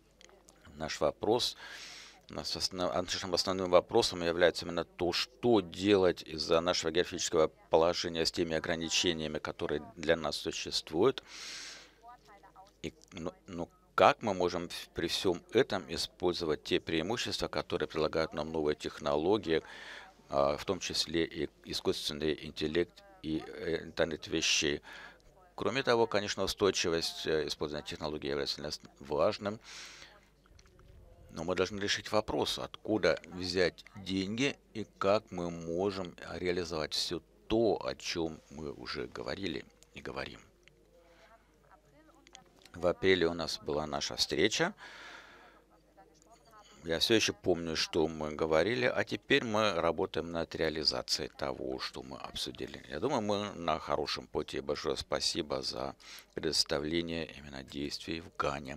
Нашим основным вопросом является именно то, что делать из-за нашего географического положения с теми ограничениями, которые для нас существуют. И, как мы можем при всем этом использовать те преимущества, которые предлагают нам новые технологии, в том числе и искусственный интеллект и интернет вещей. Кроме того, конечно, устойчивость использования технологий является для нас важным. Но мы должны решить вопрос, откуда взять деньги и как мы можем реализовать все то, о чем мы уже говорили и говорим. В апреле у нас была наша встреча. Я все еще помню, что мы говорили, а теперь мы работаем над реализацией того, что мы обсудили. Я думаю, мы на хорошем пути. Большое спасибо за предоставление именно действий в Гане.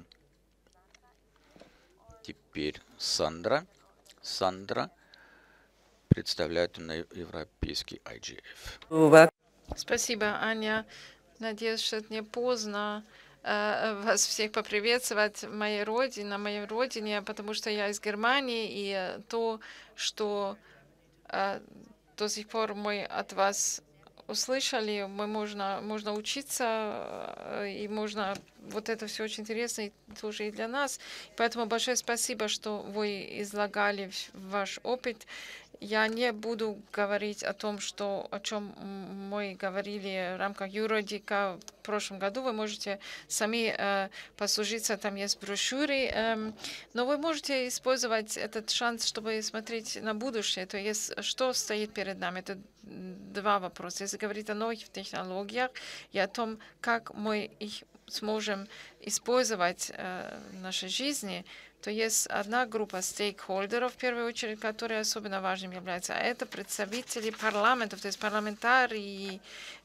Теперь Сандра. Сандра представляет на европейский IGF. Спасибо, Аня. Надеюсь, что это не поздно вас всех поприветствовать на моей родине, потому что я из Германии, и то, что до сих пор мы от вас услышали, можно учиться, и можно, вот это все очень интересно и тоже и для нас. Поэтому большое спасибо, что вы излагали ваш опыт. Я не буду говорить о том, о чем мы говорили в рамках Юродика в прошлом году. Вы можете сами послужиться, там есть брошюры. Но вы можете использовать этот шанс, чтобы смотреть на будущее. То есть, что стоит перед нами. Это два вопроса. Если говорить о новых технологиях и о том, как мы их сможем использовать в нашей жизни, то есть одна группа стейкхолдеров, в первую очередь, которая особенно важным является, а это представители парламентов, то есть парламентарии,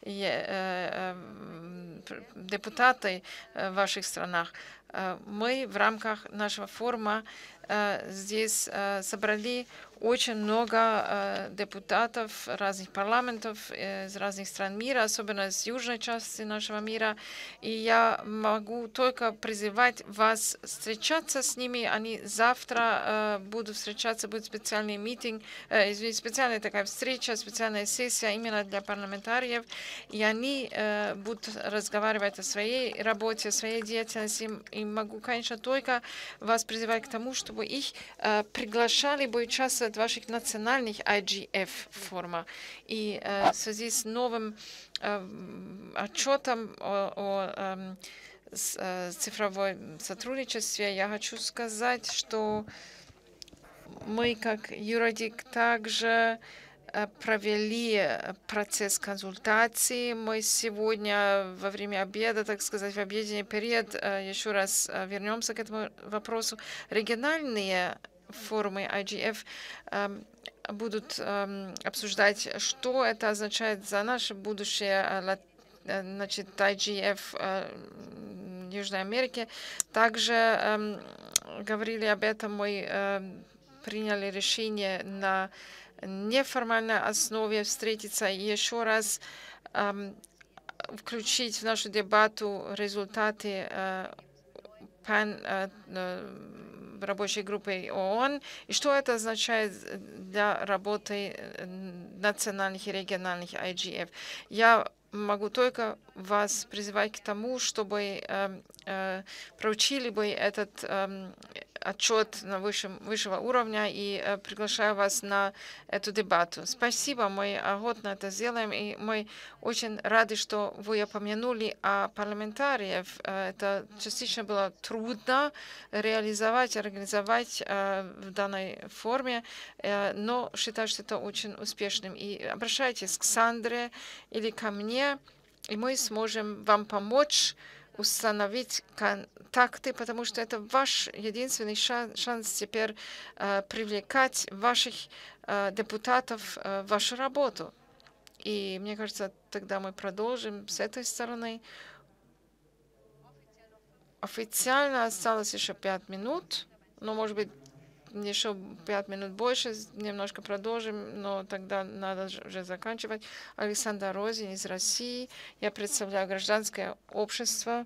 депутаты в ваших странах. Мы в рамках нашего форума здесь собрали очень много депутатов разных парламентов из разных стран мира, особенно с южной части нашего мира. И я могу только призывать вас встречаться с ними. Они завтра будут встречаться, будет специальный митинг, специальная такая встреча, специальная сессия именно для парламентариев. И они будут разговаривать о своей работе, о своей деятельности. И могу, конечно, только вас призывать к тому, чтобы их приглашали бы участвовать в ваших национальных IGF-форумах. И в связи с новым отчетом о цифровом сотрудничестве я хочу сказать, что мы, как Юродик, также провели процесс консультации. Мы сегодня во время обеда, так сказать, в обеденный период еще раз вернемся к этому вопросу. Региональные форумы IGF будут обсуждать, что это означает за наше будущее, значит, IGF Южной Америки. Также говорили об этом, мы приняли решение на неформальной основе встретиться и еще раз включить в нашу дебату результаты рабочей группы ООН и что это означает для работы национальных и региональных IGF. Я могу только вас призывать к тому, чтобы проучили бы этот отчет на высшего уровня и приглашаю вас на эту дебату. Спасибо, мы охотно это сделаем, и мы очень рады, что вы упомянули о парламентариев. Это частично было трудно реализовать, организовать в данной форме, но считаю, что это очень успешным. И обращайтесь к Сандре или ко мне, и мы сможем вам помочь установить контакты, потому что это ваш единственный шанс теперь привлекать ваших депутатов в вашу работу. И мне кажется, тогда мы продолжим с этой стороны. Официально осталось еще 5 минут, но, может быть, еще 5 минут больше, немножко продолжим, но тогда надо уже заканчивать. Александр Розин из России. Я представляю гражданское общество.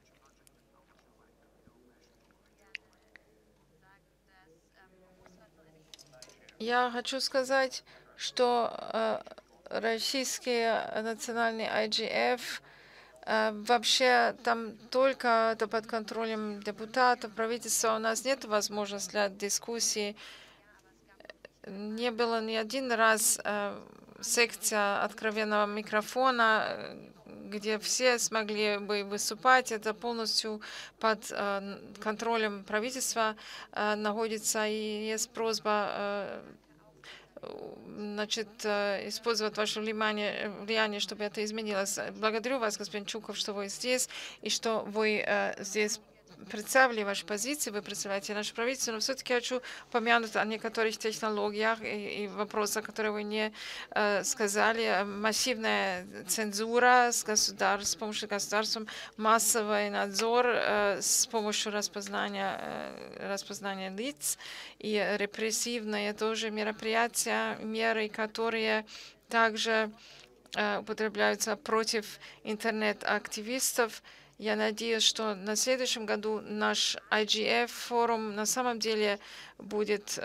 Я хочу сказать, что российские национальные IGF вообще там только это под контролем депутатов, правительства. У нас нет возможности для дискуссии. Не было ни один раз секция откровенного микрофона, где все смогли бы выступать. Это полностью под контролем правительства находится. И есть просьба значит, использовать ваше влияние, чтобы это изменилось. Благодарю вас, господин Чуков, что вы здесь, и что вы здесь представили ваши позиции, вы представляете наше правительство, но все-таки хочу помянуть о некоторых технологиях и вопросах, которые вы не сказали. Массивная цензура с помощью государства, массовый надзор с помощью распознания лиц и репрессивные тоже мероприятия, меры, которые также употребляются против интернет-активистов. Я надеюсь, что на следующем году наш IGF-форум на самом деле будет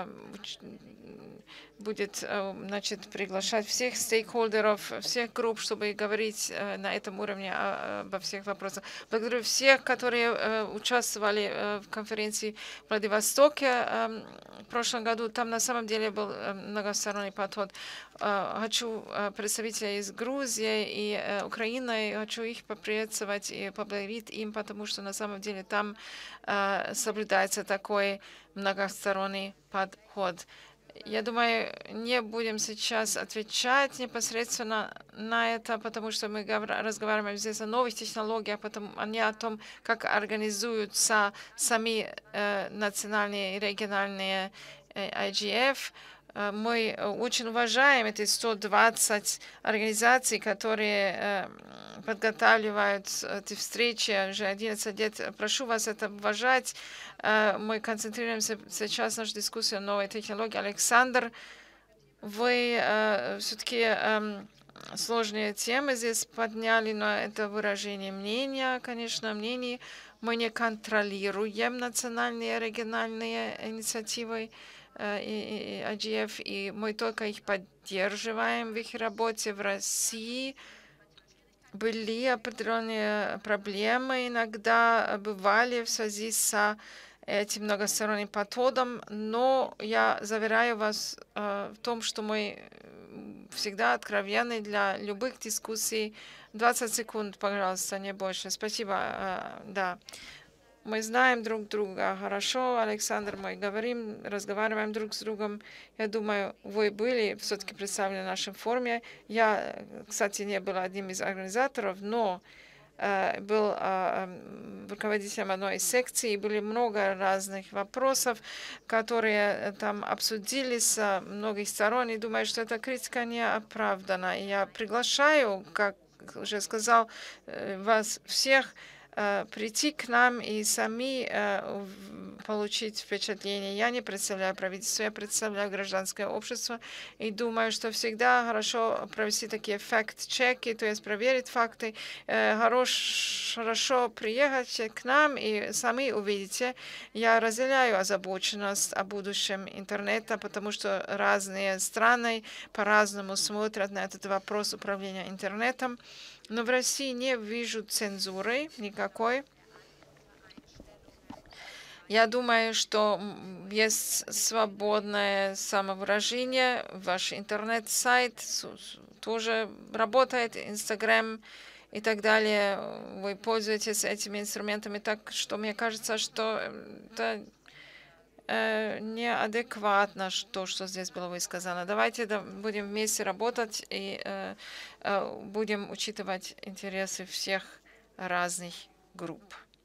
значит, приглашать всех стейкхолдеров, всех групп, чтобы говорить на этом уровне обо всех вопросах. Благодарю всех, которые участвовали в конференции в Владивостоке в прошлом году. Там на самом деле был многосторонний подход. Хочу представителей из Грузии и Украины, хочу их поприветствовать и поблагодарить им, потому что на самом деле там соблюдается такой многосторонний подход. Я думаю, не будем сейчас отвечать непосредственно на это, потому что мы разговариваем здесь о новых технологиях, а не о том, как организуются сами национальные и региональные IGF. Мы очень уважаем эти 120 организаций, которые подготавливают эти встречи уже 11 лет. Прошу вас это уважать. Мы концентрируемся сейчас на нашей дискуссии о новой технологии. Александр, вы все-таки сложные темы здесь подняли, но это выражение мнения, конечно, мнений. Мы не контролируем национальные и региональные инициативы и IGF, и мы только их поддерживаем в их работе. В России были определенные проблемы, иногда бывали в связи с этим многосторонним подходом, но я заверяю вас в том, что мы всегда откровенны для любых дискуссий. 20 секунд, пожалуйста, не больше. Спасибо. Да. Мы знаем друг друга хорошо, Александр, мы говорим, разговариваем друг с другом. Я думаю, вы были все-таки представлены в нашем форуме. Я, кстати, не был одним из организаторов, но был руководителем одной из секций, и были много разных вопросов, которые там обсудились с многих сторон, и думаю, что эта критика не оправдана. И я приглашаю, как уже сказал, вас всех прийти к нам и сами получить впечатление. Я не представляю правительство, я представляю гражданское общество и думаю, что всегда хорошо провести такие факт-чеки, то есть проверить факты. Хорошо приехать к нам и сами увидите. Я разделяю озабоченность о будущем интернета, потому что разные страны по-разному смотрят на этот вопрос управления интернетом. Но в России не вижу цензуры никакой. Я думаю, что есть свободное самовыражение. Ваш интернет-сайт тоже работает, Инстаграм и так далее. Вы пользуетесь этими инструментами, так что мне кажется, что это неадекватно то, что здесь было высказано. Давайте будем вместе работать и будем учитывать интересы всех разных групп.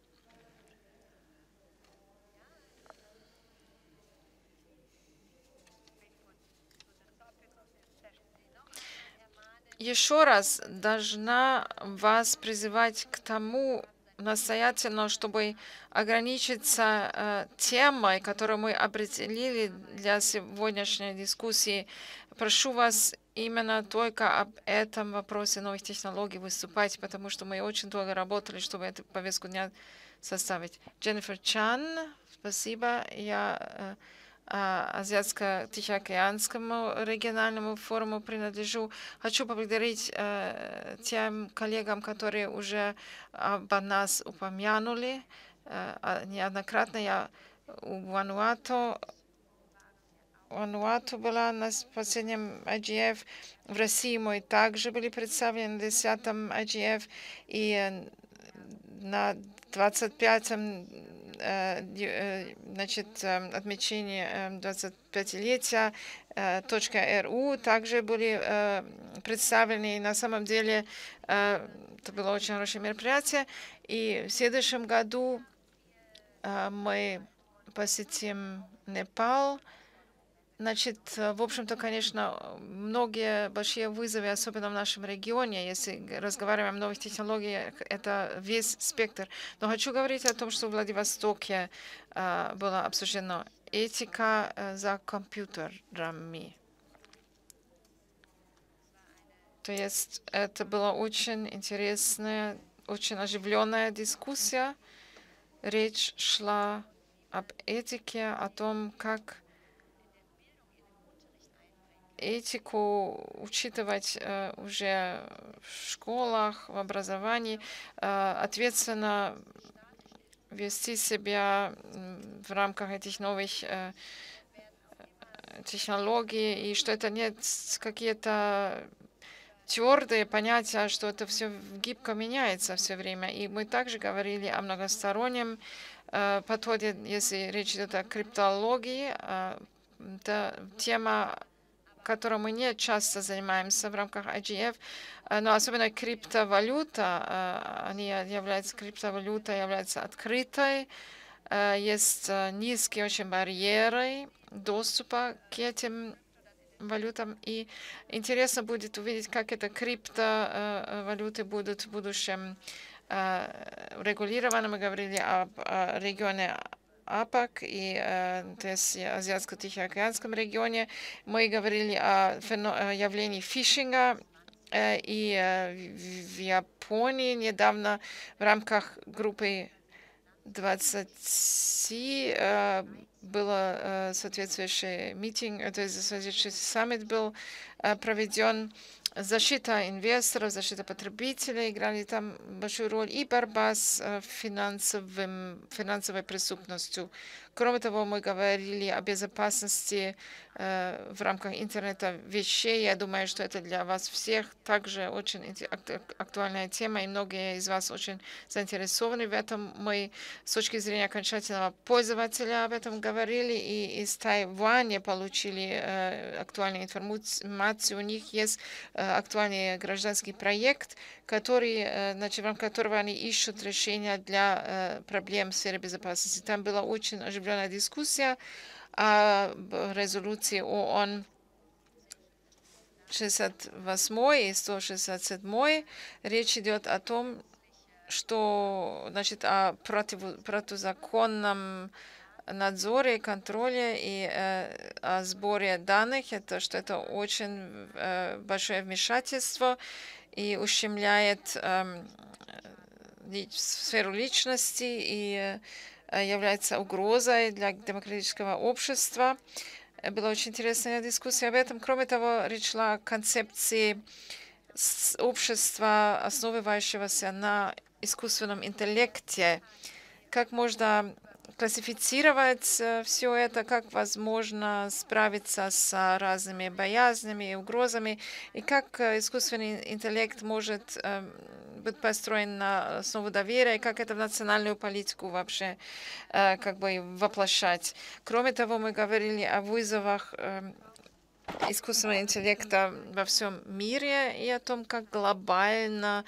Еще раз должна вас призывать к тому настоятельно, чтобы ограничиться темой, которую мы определили для сегодняшней дискуссии. Прошу вас именно только об этом вопросе новых технологий выступать, потому что мы очень долго работали, чтобы эту повестку дня составить. Дженнифер Чан, спасибо. Я Азиатско-Тихоокеанскому региональному форуму принадлежу. Хочу поблагодарить тем коллегам, которые уже об нас упомянули. Неоднократно я у Вануату была на последнем IGF. В России мы также были представлены на 10-м IGF. И на 25-м отмечение 25-летия .ру также были представлены. И на самом деле это было очень хорошее мероприятие. И в следующем году мы посетим Непал. В общем-то, конечно, многие большие вызовы, особенно в нашем регионе, если разговариваем о новых технологиях, это весь спектр. Но хочу говорить о том, что в Владивостоке было обсуждено этика за компьютерами. То есть это была очень интересная, очень оживленная дискуссия. Речь шла об этике, о том, как этику учитывать уже в школах, в образовании, ответственно вести себя в рамках этих новых технологий, и что это не какие-то твердые понятия, что это все гибко меняется все время. И мы также говорили о многостороннем подходе, если речь идет о криптологии. Это тема, которой мы не часто занимаемся в рамках IGF, но особенно криптовалюта, криптовалюта является открытой, есть низкие очень барьеры доступа к этим валютам, и интересно будет увидеть, как это криптовалюты будут в будущем регулированы. Мы говорили об регионе АПАК и то есть Азиатско-Тихоокеанском регионе. Мы говорили о явлении фишинга, и в Японии недавно в рамках группы 20 был соответствующий митинг, то есть соответствующий саммит был проведен. защита инвесторов, защита потребителей играли там большую роль, и борьба с финансовой преступностью. Кроме того, мы говорили о безопасности в рамках интернета вещей. Я думаю, что это для вас всех также очень актуальная тема, и многие из вас очень заинтересованы в этом. Мы с точки зрения окончательного пользователя об этом говорили, и из Тайваня получили актуальную информацию. У них есть актуальный гражданский проект, который, значит, в рамках которого они ищут решения для проблем в сфере безопасности. Там была очень оживленная дискуссия о резолюции ООН 68 и 167. Речь идет о том, что, значит, о противозаконном надзоре, контроле и о сборе данных. Что это очень большое вмешательство и ущемляет сферу личности и является угрозой для демократического общества. Была очень интересная дискуссия об этом. Кроме того, речь шла о концепции общества, основывающегося на искусственном интеллекте. Как можно классифицировать все это, как возможно справиться с разными боязнями и угрозами, и как искусственный интеллект может быть построен на основе доверия, и как это в национальную политику вообще как бы воплощать. Кроме того, мы говорили о вызовах искусственного интеллекта во всем мире и о том, как глобально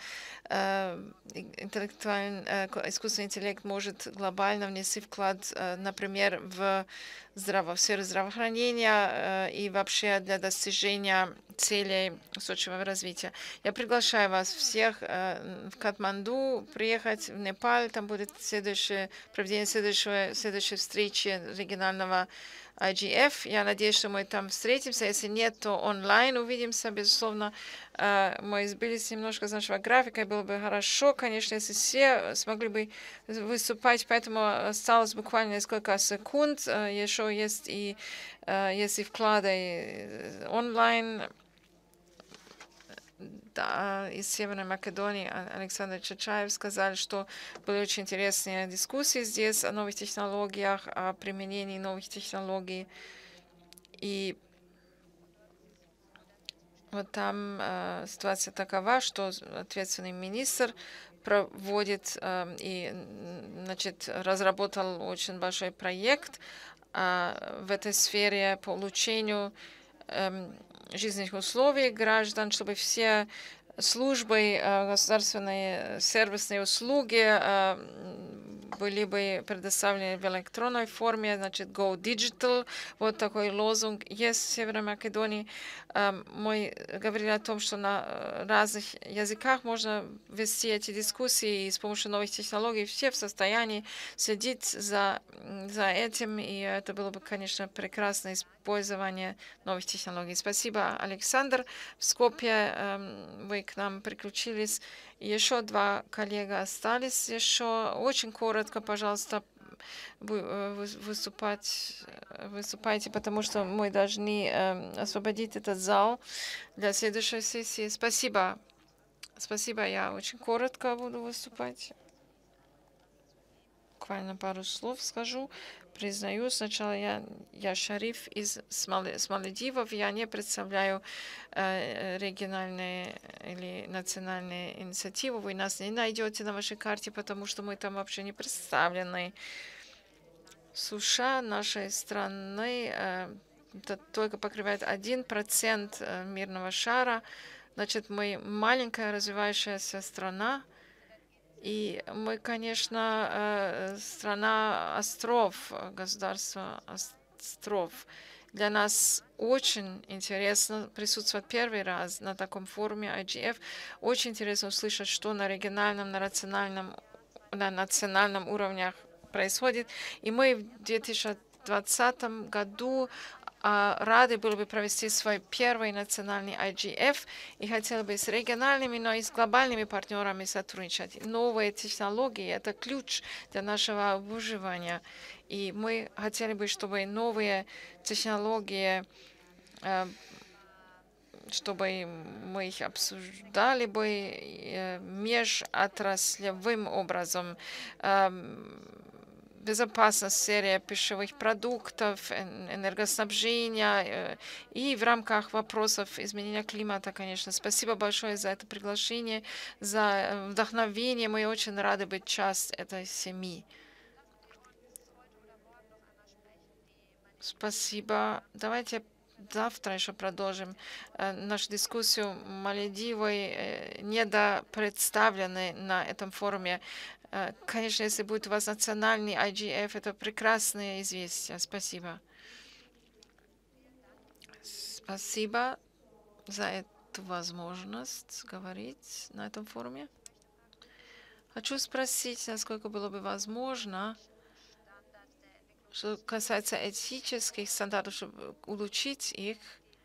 искусственный интеллект может глобально внести вклад, например, в сферу здравоохранения и вообще для достижения целей устойчивого развития. Я приглашаю вас всех в Катманду приехать, в Непал. Там будет проведение следующей встречи регионального IGF. Я надеюсь, что мы там встретимся. Если нет, то онлайн увидимся, безусловно. Мы сбились немножко с нашего графика, и было бы хорошо, конечно, если все смогли бы выступать, поэтому осталось буквально несколько секунд. Еще есть и вклады онлайн. Да, из Северной Македонии Александр Чачаев сказал, что были очень интересные дискуссии здесь о новых технологиях, о применении новых технологий. И вот там ситуация такова, что ответственный министр проводит и, значит, разработал очень большой проект в этой сфере по улучшению жизненных условий граждан, чтобы все службы, государственные сервисные услуги были бы предоставлены в электронной форме, значит, Go Digital, вот такой лозунг есть в Северной Македонии. Мы говорили о том, что на разных языках можно вести эти дискуссии, и с помощью новых технологий все в состоянии следить за этим, и это было бы, конечно, прекрасное использование новых технологий. Спасибо, Александр. В Скопье вы к нам приключились. Еще два коллега остались. Еще очень коротко, пожалуйста, выступайте, потому что мы должны освободить этот зал для следующей сессии. Спасибо. Спасибо, я очень коротко буду выступать. Буквально пару слов скажу. Признаю, сначала я Шариф с Малдивов, я не представляю региональные или национальные инициативы. Вы нас не найдете на вашей карте, потому что мы там вообще не представлены. Суша нашей страны только покрывает 1% мирного шара. Значит, мы маленькая развивающаяся страна. И мы, конечно, страна-остров, государство остров. Для нас очень интересно присутствовать первый раз на таком форуме IGF. Очень интересно услышать, что на региональном, на национальном уровнях происходит. И мы в 2020 году рады были бы провести свой первый национальный IGF и хотели бы с региональными, но и с глобальными партнерами сотрудничать. Новые технологии – это ключ для нашего выживания. И мы хотели бы, чтобы новые технологии чтобы мы их обсуждали бы межотраслевым образом. Безопасность серии пищевых продуктов, энергоснабжения и в рамках вопросов изменения климата, конечно. Спасибо большое за это приглашение, за вдохновение. Мы очень рады быть частью этой семьи. Спасибо. Давайте завтра еще продолжим нашу дискуссию. Мальдивы недопредставлены на этом форуме. Конечно, если будет у вас национальный IGF, это прекрасное известие. Спасибо. Спасибо за эту возможность говорить на этом форуме. Хочу спросить, насколько было бы возможно, что касается этических стандартов, чтобы улучшить их,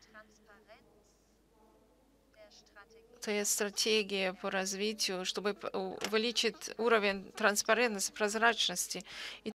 то есть стратегия по развитию, чтобы увеличить уровень транспарентности, прозрачности. И